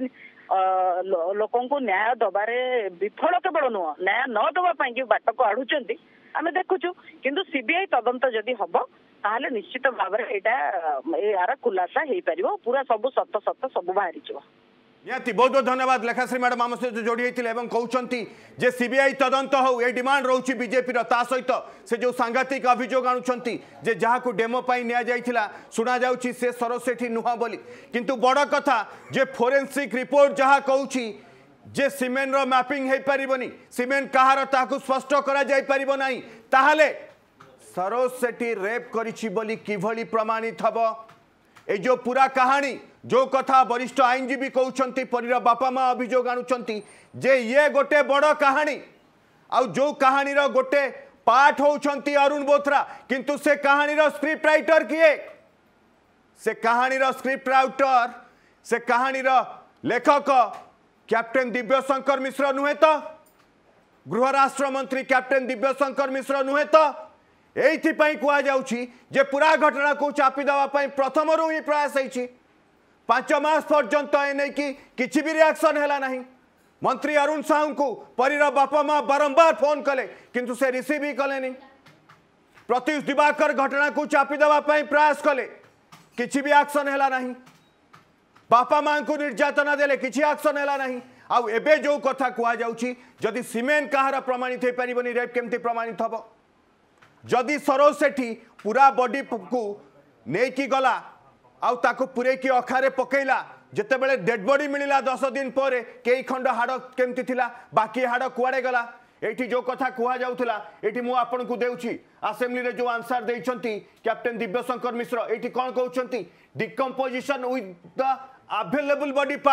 लोकों को न्याय दबारे विफल केवल नुह न्याय न दवापाई कि बाट को आड़ुचंती आमे देखुचु किंतु सीबीआई तदंत जदि हबो ताहले निश्चित भाव में यार खुलासा हो पार पूरा सब सत सत सब बाहरी जाव निहाती बहुत बहुत धन्यवाद लेखाश्री मैडम आम सहित जोड़ी होते कहते जे सीबीआई तदंत हो ये डिमांड रोचे बीजेपी सहित से जो सांघातिक अभियोग आणुंट जे जहाँ को डेमो नि जाइथिला शुणा जाउछि से सरोज सेठी नुह बोली किंतु बड़ कथा जे फोरेंसिक रिपोर्ट जहाँ कहूँ जे सीमेंट रो मैपिंग हो पारिबनी सीमेंट कहार ताकू स्पष्ट करा जाय पारिबो नाही ताहले सरोज सेठी रेप करिछि बोली किभली प्रमाणित हबो ए जो पूरा कहानी जो कथा वरिष्ठ आईनजीवी कहते परीर बापा माँ अभियोग आणुंट जे ये गोटे बड़ कहानी आउ जो कहानी गोटे पार्ट होउछंती अरुण बोथरा किंतु से कहानी स्क्रिप्ट राइटर किए से कहानी स्क्रिप्ट राइटर से कहानी लेखक कैप्टेन दिव्यशंकर मिश्र नुहे तो गृह राष्ट्र मंत्री कैप्टेन दिव्यशंकर मिश्र नुहे तो एइथिपई कुआ जाउछि जे पूरा घटना को चापी देवा पई प्रथम रु ही प्रयास होइछि 5 मास पर्यंत एने की किछि भी रिएक्शन हैला नहीं मंत्री अरुण साहू को परीर बापा माँ बारंबार फोन कले किंतु से रिसीव ही कले नहीं प्रत्युष दिवाकर घटना को चापी देवा पई प्रयास कले किछि भी एक्शन हैला नहीं बापा माँ को निर्यातना देले किछि एक्शन हैला नहीं आउ एबे जो कथा कुआ जाउछि जदि सीमेन कहार प्रमाणित हे परिबनी रेप केमती प्रमाणित हबो जदि सरोज सेठी पूरा बॉडी को नहीं की गला आउ ताको पुरे की अखारे पकेला जेतेबेले डेड बॉडी मिलिला 10 दिन पर कई खंड हाड़ केमती थिला बाकी हाड़ कुआड़े गला एठी जो कथा कुआ जाउथला एठी मु आपन को देउछि असेंबली रे जो आंसर देइछंती कैप्टेन दिव्यशंकर मिश्र एठी कोन कहउछंती decomposition with the available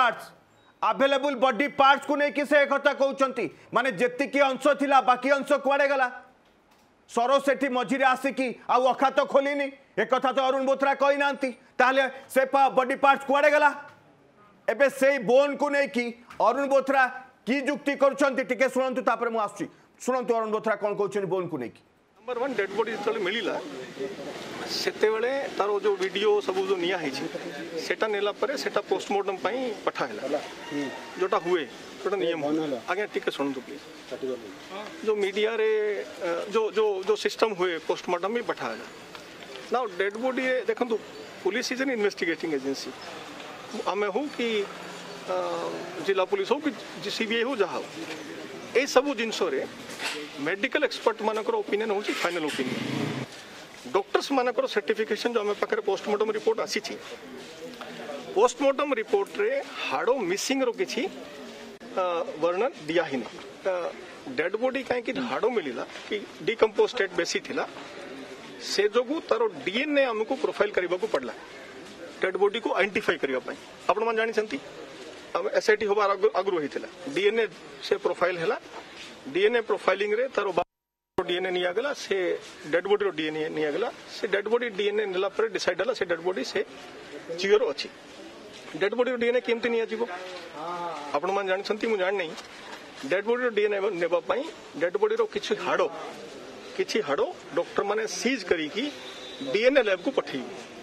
body parts को नहीं कि से कथा कहउछंती माने जेतिकी अंश थिला बाकी अंश कुआड़े गला सरोज सेठी मझिरे आसिकी आउ अखा तो खोलिनी एक कथा तो अरुण बोथरा कही नांती ताले से बॉडी पार्ट्स कुआड़े गला एबे से बोन को नहीं कि अरुण बोथरा की जुक्ति करुछंती टिके सुनंतु तापर मु आसुची सुनंतु अरुण बोथरा कोन कहउछन बोन को नहीं कि नंबर 1 डेड बॉडी जतले मिलिला सेते बेले तारो जो वीडियो सब जो निया है सेटा नेला परे सेटा पोस्टमार्टम पई पठाइला जोटा हुए जोटा नियम आगे टिके सुनंतु प्लीज जो मीडिया रे जो जो जो सिस्टम हुए पोस्टमार्टम में पठाइला नाउ डेड बॉडी देखंतु police is an investigating agency आमे हो कि जिला पुलिस हो कि सीबीआई हो जहाँ हो ए सब जिनस मेडिकल एक्सपर्ट मानकर ओपिनियन हो फाइनल ओपिनियन डॉक्टर्स मानकर सर्टिफिकेशन जो आम पाखे पोस्टमार्टम रिपोर्ट आसी पोस्टमार्टम रिपोर्ट रे हाड़ मिसिंग रो किछि वर्णन दिया ही ना डेड बॉडी कहीं हाड़ मिलला कि डिकम्पोज स्टेट बेसी थिला से जोगु तारो डीएनए हमको प्रोफाइल करबा को पड़ला डेड बॉडी को आइडेंटिफाई करबा पई आपण मन जानि छंती एसआईटी होबार आगु होइथिला डीएनए से प्रोफाइल हैला डीएनए प्रोफाइलिंग रे तारो डीएनए निया गला से डेड बॉडी रो डीएनए निया गला से डेड बॉडी डीएनए नेला पर डिसाइड हला से डेड बॉडी से चियर अछि डेड बॉडी रो डीएनए केमती निया जीवो आपण मन जानि छंती मु जानि नै डेड बॉडी रो डीएनए नेबा पई डेड बॉडी रो किछि हाड़ो डॉक्टर माने सीज करी की डीएनए लैब को पठेई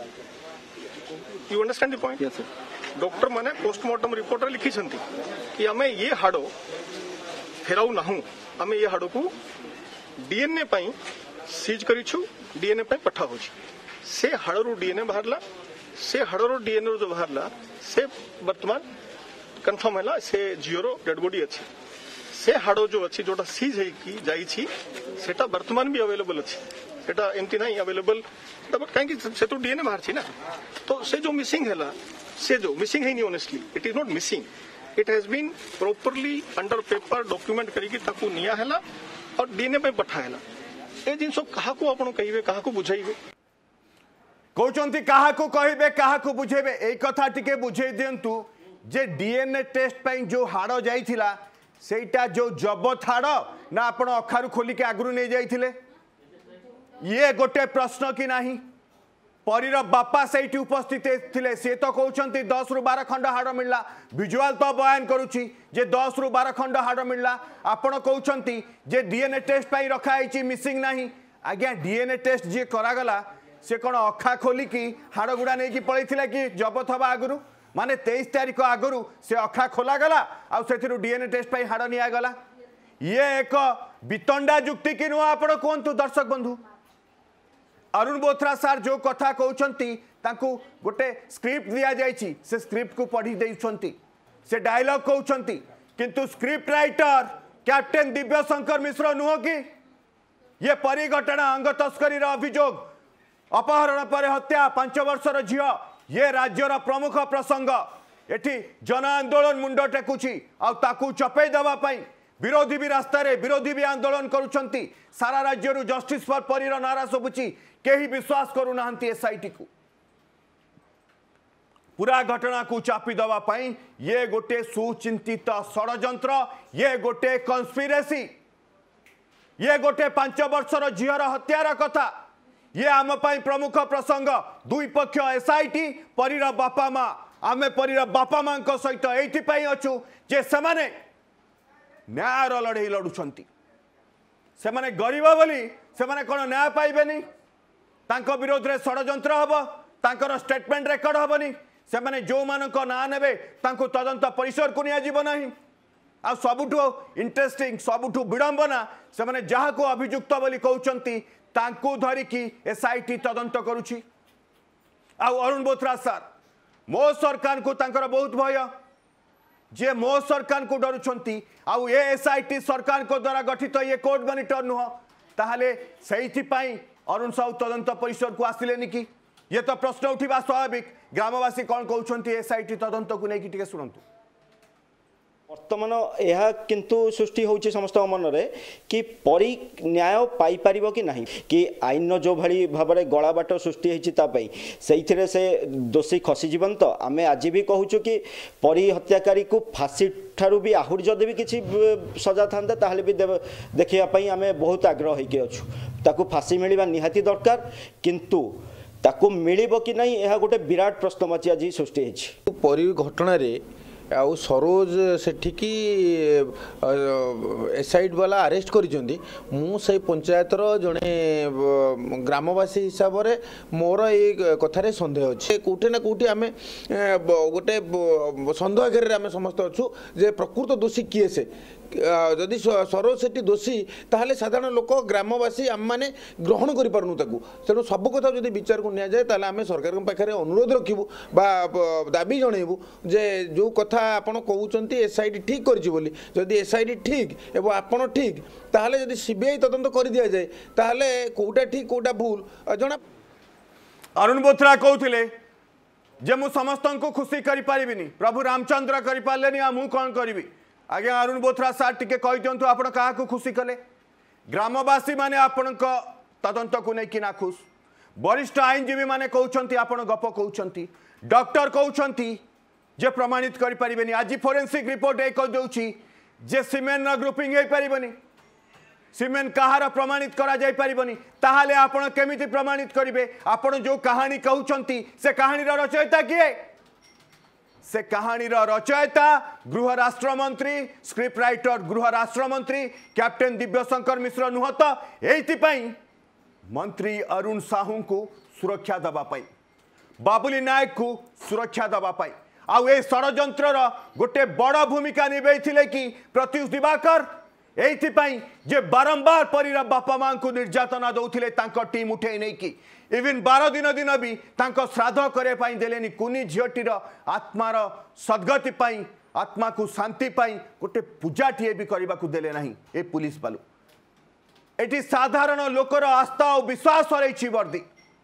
you understand the point yes sir doctor माने पोस्टमार्टम रिपोर्ट रे लिखी छंती कि हमें ये हाड़ो फेराउ नाहू हमें ये हाड़ो को डीएनए पई सीज करी छु डीएनए पई पठा होछि से हाड़ो डीएनए बाहरला से हाड़ो डीएनए जो बाहरला से वर्तमान कंफर्म हैला से जीरो डेड बॉडी अछि से हाड़ो जो अच्छी जोटा सीज है कि जाई छी सेटा वर्तमान भी अवेलेबल अच्छी सेटा एमती नहीं अवेलेबल कहीं से तो डीएनए बाहर छी ना तो से जो मिसिंग हैला से जो मिसिंग है नहीं honestly it is not missing it has been properly under paper document करिकी ताकू निया हैला और डीएनए पे पठाएला ए जिनसो काहा को आपण कहिबे काहा को बुझाइबे कहउचंती काहा को कहिबे काहा को बुझेबे ए कथा टिके बुझे दियंतु जे डीएनए टेस्ट पई जो हाड़ जाईथिला सेटा जो जबत हाड़ ना आपण अखारु खोली के आगु नहीं जाइथिले ये गोटे प्रश्न कि नाही परीर बापा से उपस्थित थे सी तो कहते 10 रु 12 खंड हाड़ मिलला विजुआल तो बयान करुच्ची जे 10 रु 12 खंड हाड़ मिलला आपण कहते जे डीएनए टेस्ट पाई रखाई मिसिंग नाही आज्ञा डीएनए टेस्ट जी करागला से कौन अखा खोलिकी हाड़ गुड़ा नहीं पलैथिला कि जबत हवा आगु माने 23 तारीख आगु से अखा खोला गला आउ डीएनए टेस्ट पाई हाड़ निगला ये एक वितंडा जुक्ति कि नुआ आपण कहतु दर्शक बंधु अरुण बोथरा सार जो कथा कहते गोटे स्क्रिप्ट दि जाइए से स्क्रिप्ट को पढ़ी देइछंती से डायलॉग कहते किंतु script writer captain Divyashankar Mishra नुह कि ये परिघटना अंग तस्करी अभियोग अपहरण पर हत्या 5 वर्षर झील ये राज्यर प्रमुख प्रसंग एठी जन आंदोलन मुंड टेकुची आकू चपे देवाई विरोधी भी रास्ता रे विरोधी भी आंदोलन करुछंती सारा राज्य जस्टिस फॉर परीर नारा सबुची केही विश्वास करू नाहंती एसआईटी को पूरा घटना को चापी दवा पाई ये गोटे सुचिंतित षडयंत्र ये गोटे कन्स्पिरेसी ये गोटे 5 वर्षर झीर हत्यार कथा ये आम प्रमुख प्रसंग दुई पक्ष एसआईटी परीर बापा माँ आमे परीर बापा माँ सहित ये अच्छु जे सेमाने न्यायर लड़े लड़ुंट से माने गरीब बोली से माने कौन न्याय पाइबेनी तांको विरोध रे षडयंत्र हबो तांकर स्टेटमेंट रेकर्ड हबनी से माने जो मानक ना नेबे तांको तदंत परिसर को निया जीव नाही आ सबुठु इंटरेस्टिंग सबुठु विडंबना से माने जहा को अभियुक्त बोली कहउचंती तांको धरिकी एसआईटी तदंत करूची आ अरुण बोथरा सर मो सरकार को तांकर बहुत भय जे मो सरकार को डरुछंती आउ ए एसआईटी सरकार को द्वारा गठित ये कोर्ट मॉनिटर नुह ताहले सेइथि पई अरुण साहू तदंत परिसर को आसिलेनी कि ये तो प्रश्न उठा स्वाभाविक ग्रामवासी कौन कहते एसआईटी तदंत को लेकिन शुणु बर्तमान यह किंतु सृष्टि होची समस्त मन रे कि परी न्याय पाई परिबो कि नहीं कि आईन जो भली भाव में गला बाट सृष्टि होची ता पई सेइथिरे से दोषी खसी जीवन तो आमे आज भी कहूछु कि परी हत्याकारी को फांसी ठारू भी आहुर जदि भी किछि सजा थांता ताहले भी देखिया पई आमे बहुत आग्रह होइके अछु ताकू फांसी मिलवा निहाती दरकार किंतु ताकू मिलिबो कि नहीं यह गोटे विराट प्रश्नवाची आज सृष्टि होची परी घटना रे आउ सरोज सेठिकी एसआईटी वाला अरेस्ट करिसेंती मु से पंचायतर जड़े ग्रामवासी हिसाब से मोर ये कथार सन्देह अच्छे कौटे ना कौटे आम गोटे सन्देह घेरे आम समस्त अच्छु जे प्रकृत दोषी किए से जदि सरोज सेठी दोषी ताहले साधारण लोक ग्रामवासी आम मैंने ग्रहण करूँ तेणु सब कथा जब विचार को नि जाए ताहले आम सरकार पाखे अनुरोध रखिबू बा दाबी जनइबू जे जो कथा आपण कहउचंती एसआईटी ठीक करछि बोली जदि एसआईटी ठीक एवं आपण ठीक ताहले जदि सीबीआई तदंत कर दिया जाए ताहले कोटा ठीक कोटा भूल जना अरुण बोथरा कहते जे मु समस्त को खुशी करि परिबिनी प्रभु रामचंद्र करि पालेनी आ मु कोन करिवि आज्ञा अरुण बोथरा सार टिके कहि दियंतु आपण काहा को खुशी कले ग्रामवासी माने आपण को तदंत को नै कि ना खुश वरिष्ठ आईनजीवी माने कहउचंती आपण गप कहउचंती डॉक्टर कहउचंती जे प्रमाणित करि परिबेनी आज फोरेंसिक रिपोर्ट ए कह देउची जे सीमेन ग्रुपिंग हे परिबनी सीमेन कहार प्रमाणित करा जाय परिबनी ताहाले आपण केमिति प्रमाणित करिवे आपण जो कहानी कहउचंती से कहानी रो रचयिता किए से कहानी रो रचयिता गृह राष्ट्र मंत्री स्क्रिप्ट राइटर गृह राष्ट्र मंत्री कैप्टेन दिव्यशंकर मिश्र नुहत एइति पई मंत्री अरुण साहू को सुरक्षा दबा पाई बाबुली नायक को सुरक्षा दबा पाई आउ ए षडयंत्र गोटे बड़ भूमिका निभे कि प्रत्युष दिवाकर एइथिपाई जे बारंबार परीर बापा माँ को निर्यातना दौथिले तांको टीम उठे नहीं कि इवन 12 दिन दिन भी तांको श्राद्ध करे पाई देलेनी कुनी झीटीर आत्मार सद्गति पाई आत्मा को शांति पाई गोटे पूजाटीए भी करने को देले नहीं ए पुलिस बालू एटी साधारण लोकर आस्था और विश्वास हरैछि वर्दी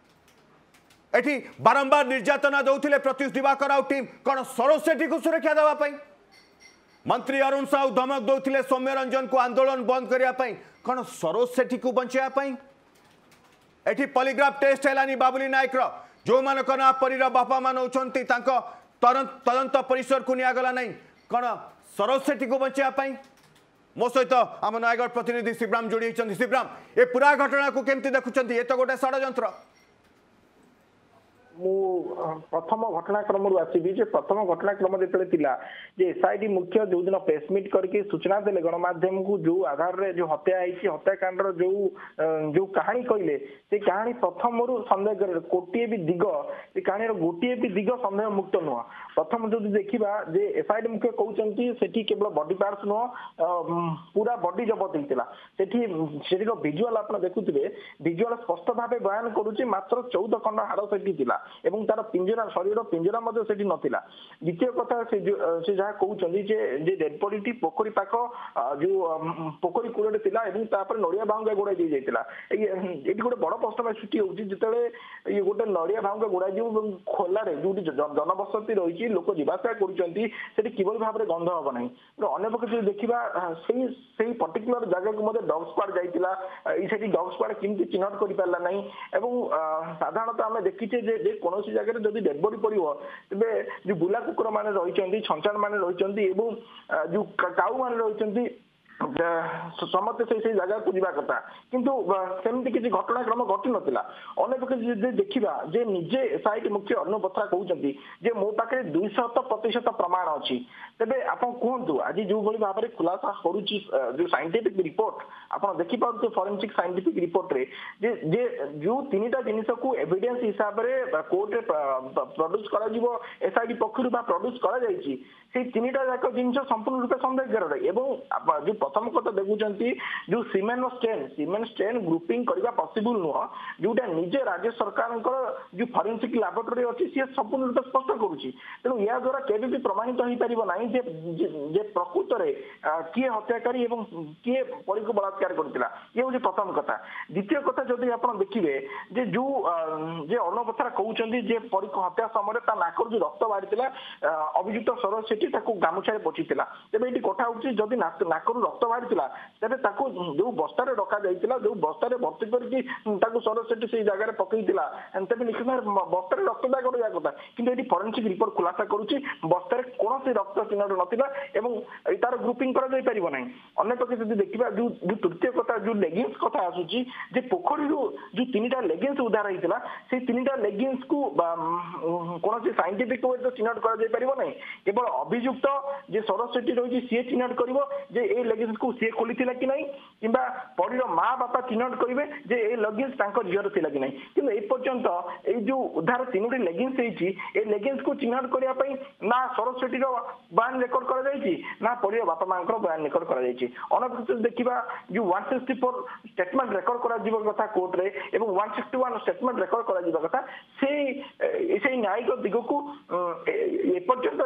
एटी बारंबार निर्यातना दौथिले प्रत्युष दिवाकर आउ टीम कौन सरोज सेठी को सुरक्षा देवा पाई मंत्री अरुण साहू धमक दौथिले सौम्य रंजन को आंदोलन बंद करने कौन सरोज सेठी को बचाई एटी पॉलीग्राफ टेस्ट हैलानी बाबुली नायक जो मानक ना परीर बापा मान होचंती तांको तदंत परिसर को नियागला नहीं कौन सरोज सेठी को बचाई मो सहित आम नयगढ़ प्रतिनिधि शिवराम जोड़ी शिवराम ए पूरा घटना को केमती देखुंत ये तो गोटे षडयंत्र मु प्रथम घटनाक्रम आसबि जे प्रथम घटनाक्रम जो एसआईटी मुख्य जो दिन प्रेसमिट करके सूचना देले गणमाध्यम को जो आधार रे जो हत्या हत्याकांड जो जो कहानी कहले से कहानी प्रथम सन्देह गोटे भी दिग से कहानी गोटे भी दिग सन्देह मुक्त नुह प्रथम जो देखा जे एसआईटी मुख्य कहते सेठी केवल बॉडी पार्ट्स नुह पूरा बॉडी जबत होता सेठी विजुआल आप देखुए विजुआल स्पष्ट भाव बयान करुच्ची मात्र 14 खंड हाड़ सेठी थिला एवं तार पिंजरा शरीर पिंजरा मध्य सेठी नथिला द्वितीय कथा से जहाँ कहते जे डेड बॉडी पोखरी पाख जो पोखरी कूड़े थिला एवं तापर नड़िया बाहुंगा गोड़ाई दी जाइतिला ये गोटे बड़ प्रश्न सृष्टि होउची जितेबाला ये गोटे नड़िया बाहुंगा गोड़ाई जीव खोलारे जो जनबसती रही लोक जीवासा करुचंती सेठी किबल भाबरे गंध हबो नाही अन्य पक्ष जो देखिबा सेही पर्टिकुलर जगह को मते डॉग स्क्वाड जाइतिला सेठी डॉग स्क्वाड किंति चिन्हट करि पारला नाही एवं साधारणतः आमे देखिछे जे कोनोसी जगह रे जदि डेड बॉडी पड़िबो तबे जो बुला कुकुर माने रहिचंती छंचान माने रहिचंती एवं जो काऊ माने रहिचंती समस्त से जगह को जावा कथा किंतु सेमती किसी घटनाक्रम घटी नथिला अनेक देखिबा जे निजे एसआईटी मुख्य अन्न बत्रा कहउचंती जे मो पाखे 200% प्रमाण अछि तबे आपण कहंतु आज जो भली भाबरे खुलासा करूची जो साइंटिफिक रिपोर्ट आपण देखि पाउ फॉरेंसिक साइंटिफिक रिपोर्ट रे जे जो तीनटा जिनिस को एविडेंस हिसाब रे कोर्ट रे प्रोड्यूस करा जीवो एसआईटी पक्षरु बा प्रोड्यूस करा जाईची से तीनटा जाक जिनिस संपूर्ण रूप संदेह रे एवं जो प्रथम कथा देखुचंती जो सीमेंट स्ट्रेन ग्रुपिंग करबा पॉसिबल नुह जोटा निजे राज्य सरकार जो फॉरेंसिक लैबोरेटरी अछि से संपूर्ण रूप स्पष्ट करूची तेणु या द्वारा केबे भी प्रमाणित होई परिबो नाही जे प्रकृत रे किए हत्याकारी एवं किए परी को बलात्कार करथिला ये होची प्रथम कथा द्वितीय कथा जदि आपण देखिबे जे जो जे अनपथरा कहउचंती जे परी को हत्या समय ता नाकर जो रक्त बाहरितिला अभियुक्त सरस सेठी ताको गामुछारे पोछितिला तेबे एटी कथा होची जदि नाकर रक्त बाहरितिला तबे ताको जो बस्तारे रखा जाइतिला जो बस्तारे भर्ती करके ताको सरस सेठी से जगह रे पकईतिला तबे निश्चित बस्तारे रक्त दाग करया कथा किंतु एटी फॉरेंसिक रिपोर्ट खुलासा करूची बस्तारे कोनोसी रक्त चिन्ह नथिला एवं तार ग्रुपिंग करा जाई परिबो नाही अन्य पक्ष जदि देखिबा जो तृतीय कथा जो लेगिंग्स कथा आसुची जे पोखरी जो तीनटा लेगिंग्स उद्धार होइतिला से तीनटा लेगिंग्स को कोनोसी साइंटिफिक वे तो चिन्हट करा जाई परिबो नाही केवल अभियुक्त जे सरस सेठी रहिची सी चिन्हट करिवो जे ए लेगिंग्स को सी खोलितिला कि नाही किबा परीर मां बापा चिन्हट करिवे जे ए लेगिंग्स तांको झियर थिला कि नाही किंतु ए पर्यंत ए जो उद्धार तीनोटी लेगिंग्स हेची ए लेगिंग्स को चिन्हट करिया पई ना सरस सेठी रो बयान रेकॉर्ड करा जाईची ना परीर बापा मांकर बयान रेकॉर्ड करा जाईची अनपक्ष देखिबा जो 164 स्टेटमेंट रेकॉर्ड करा जीव कथा कोर्ट रे एवं 161 स्टेटमेंट रेकॉर्ड करा जीव कथा से न्यायिक दिगो को ए पर्यंत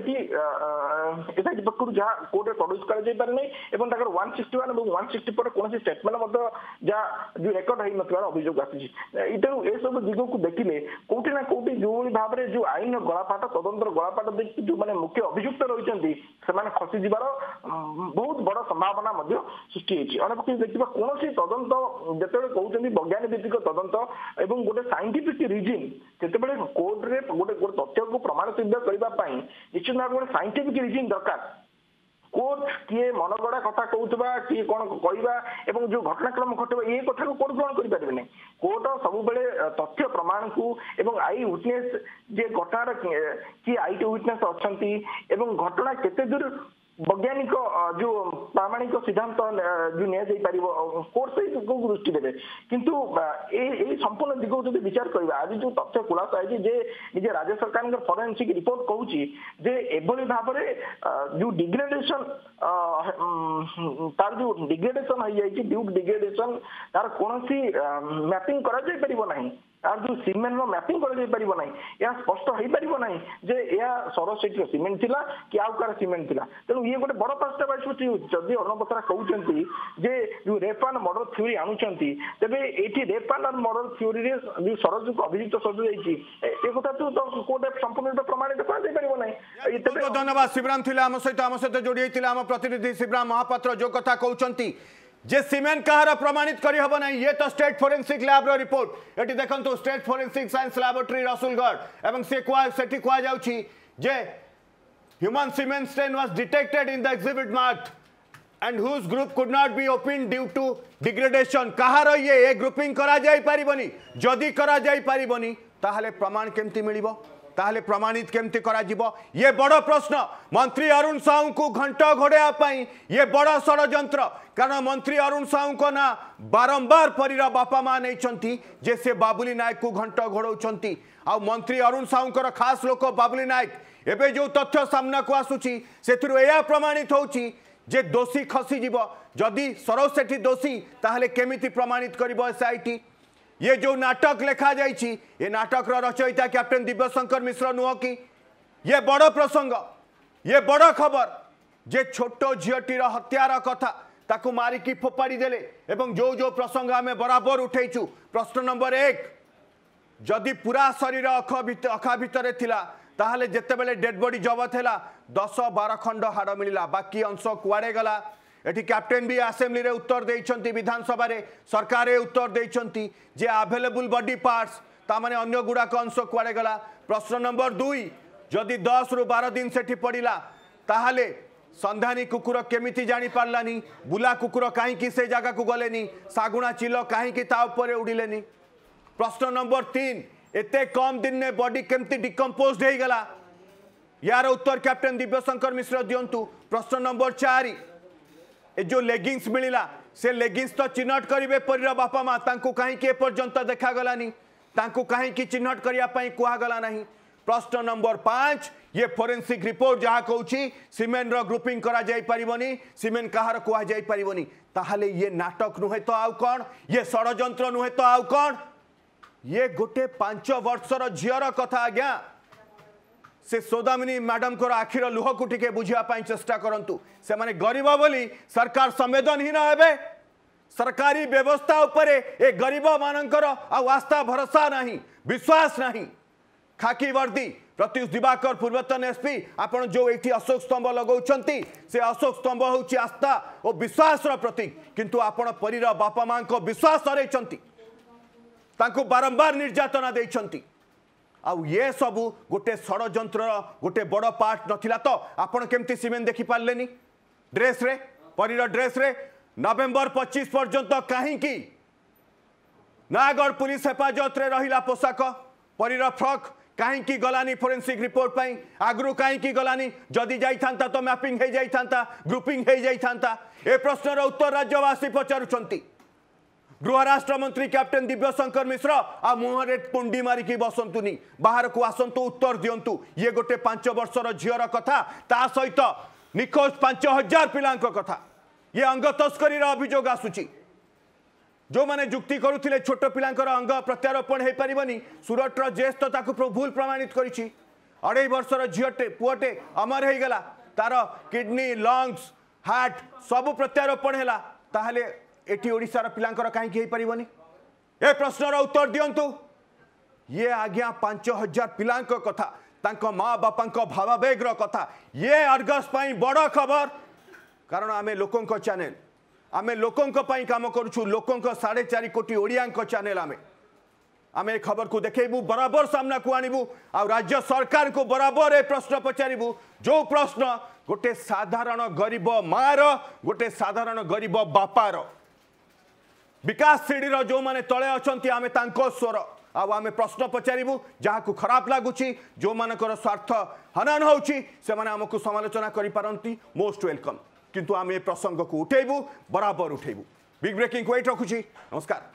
एसआईटी पक्षरु जा कोर्ट रे प्रोड्यूस करा जाई पारे नै एवं ताकर 161 एवं 164 कोनोसी स्टेटमेंट मत जा जो रेकॉर्ड होई नथिबार अभियोग आसी इतरु ए सब दिगो को देखिले कोठी ना कोठी जो भाबरे जो आईन गलापाट तदंतर गलापाट देखि जो माने मुख्य अभियुक्त रहिचंती सेमाने खसी जिबार बहुत बड़ संभावना मध्य सृष्टि हेछि अनेक देखिबा कोनोसी तदंत जेतेबे कहउचंती वैज्ञानिक भित्तिक तदंत एवं गोटे साइंटिफिक रीजन जेतेबे कोर्ट रे गोटे तथ्य को प्रमाण सिद्ध करबा पई निश्चित भाबरे गोटे साइंटिफिक रीजन दरकार कोर्ट किए मनगड़ा कथा कहूबा किए कौन कहवा एवं जो घटनाक्रम घटब ये कथा को कोर्ट ग्रहण करें कोर्ट सब तथ्य प्रमाण को एवं आई विटनेस जे घटनार किए आई विटनेस अच्छा घटना केते दूर वैज्ञानिक जो प्रामाणिक सिद्धांत जो नि कोर्ट से दृष्टि देवे किंतु ए संपूर्ण दिग जो विचार करवा आज जो तथ्य खुलासा है जे निजे राज्य सरकार फॉरेंसिक रिपोर्ट कहूँ जे एभली भाव जो डिग्रेडेशन तार जो डिग्रेडेशन हो जाए ड्यूक डिग्रेडेशन तार कौन मैपिंग करा जाई परिबो नहीं तार जो सीमेंट रो मैपिंग करा जाई परिबो नहीं या स्पष्ट होई परिबो नहीं जे या सरस सेठी सीमेंट थिला कि आउ कार सीमेंट थिला तेणु ये गोटे बड़ प्रस्ताव आछुची जदि अन्नपत्रा कहउचंती जे जो रेप एंड मर्डर थ्योरी आनुचंती तबे एठी रेप एंड मर्डर थ्योरी रे जो सरस को अभियुक्त सजु जाईची ए कथा तो कोर्ट संपूर्ण प्रमाणित करा जाई परिबो नहीं बहुत धन्यवाद शिवराम थिला हम सहित जोड़ी होइतिला हम प्रतिनिधि शिवराम महापात्र जो कथा कहउचंती जे सीमेंट कहार प्रमाणित करी हबो नहीं ये तो स्टेट फोरेंसिक लैब रो रिपोर्ट एटी देखंतु state forensic science laboratory Rasulgarh एवं सेठी कुआ जाउची जे human cement stain was detected in the exhibit marked and whose group could not be opened due to degradation कहार ये ग्रुपिंग करा जाई परिबनी जदी करा जाई परिबनी ताहले प्रमाण केमती मिलिबो ताहले प्रमाणित केमती करा जिवो ये बड़ प्रश्न मंत्री अरुण साहू को घंटा घोड़ाया पाई ये बड़ षड्यंत्र कारण मंत्री अरुण साहू को ना बारंबार परीरा बापा मां नहीं जे से बाबुली नायक को घंटा घोड़ौचंती आ मंत्री अरुण साहू को खास लोक बाबुली नायक एबे जो तथ्य सामना को आसुची सेथिरु एया प्रमाणित होउची जे दोषी खसी जीव जदि सरस सेठी दोषी ताहले केमिति प्रमाणित करिवो एसआईटी ये जो नाटक लिखा जाइए ये नाटक रचयिता कैप्टेन दिव्यशंकर मिश्र नुह कि ये बड़ प्रसंग ये बड़ खबर जे छोट झीटीर हत्यार कथा ताकू मारिकी फोपाड़ी देले एवं जो जो प्रसंग आम बराबर उठेचु प्रश्न नंबर 1 जदि पूरा शरीर अखा भितर थिला ताहले जेतेबेले डेड बॉडी जबत हैला 10-12 खंड हाड़ मिलला बाकी अंश कुआड़े गला। एठी कैप्टेन भी असेंबली रे उत्तर देइछंती विधानसभा रे सरकार रे उत्तर देइछंती जे अवेलेबल बॉडी पार्ट्स ता माने अन्य गुड़ाक अंश कुआड़े गला। प्रश्न नंबर 2 जदि 10 रु 12 दिन सेठी पड़िला ताहले संधानी कुकुर केमिति जानी पारलानी बुला कुकुर कहीं से जगह को गलेनी सागुणा चिल कहीं ता ऊपर उड़िलेनी। प्रश्न नंबर 3 एते कम दिन ने बॉडी केमती डिकम्पोज हो गला यार उत्तर कैप्टेन दिव्यशंकर मिश्र दिंतु। प्रश्न नंबर 4 ए जो लेगिंग्स मिलला से लेगिंग्स तो चिन्हट करेंगे परीर बापा माँ कहीं एपर्यंत देखागलानी कहीं चिन्हट करने कहगला नहीं। प्रश्न नंबर 5 ये फोरेंसिक रिपोर्ट जहाँ कहूँ सीमेन ग्रुपिंग करा जाई परिबनी सीमेन कहार कह जाई परिबनी ताहले ये नाटक नुहे तो आउ कौन ये षड्यंत्र नुहे तो आउ कौन ये गोटे 5 वर्षर झीर कथा आज्ञा से सौदामिनी मैडम को आखिर लुह को टिके बुझापी चेष्टा करंतु से माने गरीब बोली सरकार संवेदनहीन हेबे सरकारी व्यवस्था उपरे ए गरीब मानकर आस्था भरोसा नहीं विश्वास नहीं। खाकी वर्दी प्रत्युष दिवाकर पूर्वतन एसपी आपण जो एठी अशोक स्तंभ लगाउछंती से अशोक स्तंभ होउची आस्था और विश्वास रो प्रतीक किंतु आपण परीर बापा मां को विश्वास हरैछंती तांको बारंबार निर्यातना देइछंती। आउ ये सब गोटे षड्यंत्र गोटे बड़ पार्ट नथिला तो आपण केमती सीमेन देखि पारलेनी ड्रेस रे परीर ड्रेस रे नवेम्बर 25 पर्यंत कहीं नयागढ़ पुलिस हेफाजत रे रहिला पोशाक परीर फ्रॉक कहीं गलानी फोरेंसिक रिपोर्ट पाई आगु कहीं गलानी जदि जाइथांता तो मैपिंग हो जाइथांता ग्रुपिंग हो जाइथांता ए प्रश्नर उत्तर राज्यवासी पचारुचंती। गृह राष्ट्र मंत्री कैप्टेन दिव्यशंकर मिश्र आ मुहरे पुंडी मारिकी बसंतुनी बाहर को आसंतु उत्तर दिंतु ये गोटे 5 वर्षर झीर कथा ता सहित निखोज 5000 पिलांक कथा ये अंग तस्करी अभियोग आसुची जो माने जुक्ति करुथिले छोट पिलांकर अंग प्रत्यारोपण हो पारिबनी सुरटर जेस तो ताकू भूल प्रमाणित करिछि 2.5 वर्षर झीटे पुअटे अमर हो गला तार किडनी लंग्स हार्ट सब प्रत्यारोपण हैला ताहले एटी ओडिसार पिलांकर कहीं हो पारिबनी ए प्रश्नर उत्तर दिंतु। ये आज्ञा 5000 पिलांक कथा तांको माँ बापा भावावेगर कथा ये अर्गस पाई बड़ खबर कारण आमे लोकों चैनल आमे लोकों काम करुछु लोकों 4.5 कोटी ओडिया चैनल आमे खबर को देखेबू बराबर सामना को आणबू आ राज्य सरकार को बराबर ए प्रश्न पचारिबू जो प्रश्न गोटे साधारण गरीब मार गोटे साधारण गरीब बापार विकास सीढ़ी जो माने तले अछंती आमे तांको स्वर आमे प्रश्न पचारिबू जहाँ को खराब लगुची जो मानकर स्वार्थ हनन होउची से माने हमकु समालोचना करि पारंती मोस्ट वेलकम किंतु आमे प्रसंग को उठेबू बराबर उठेबू। बिग ब्रेकिंग को एट रखुची नमस्कार।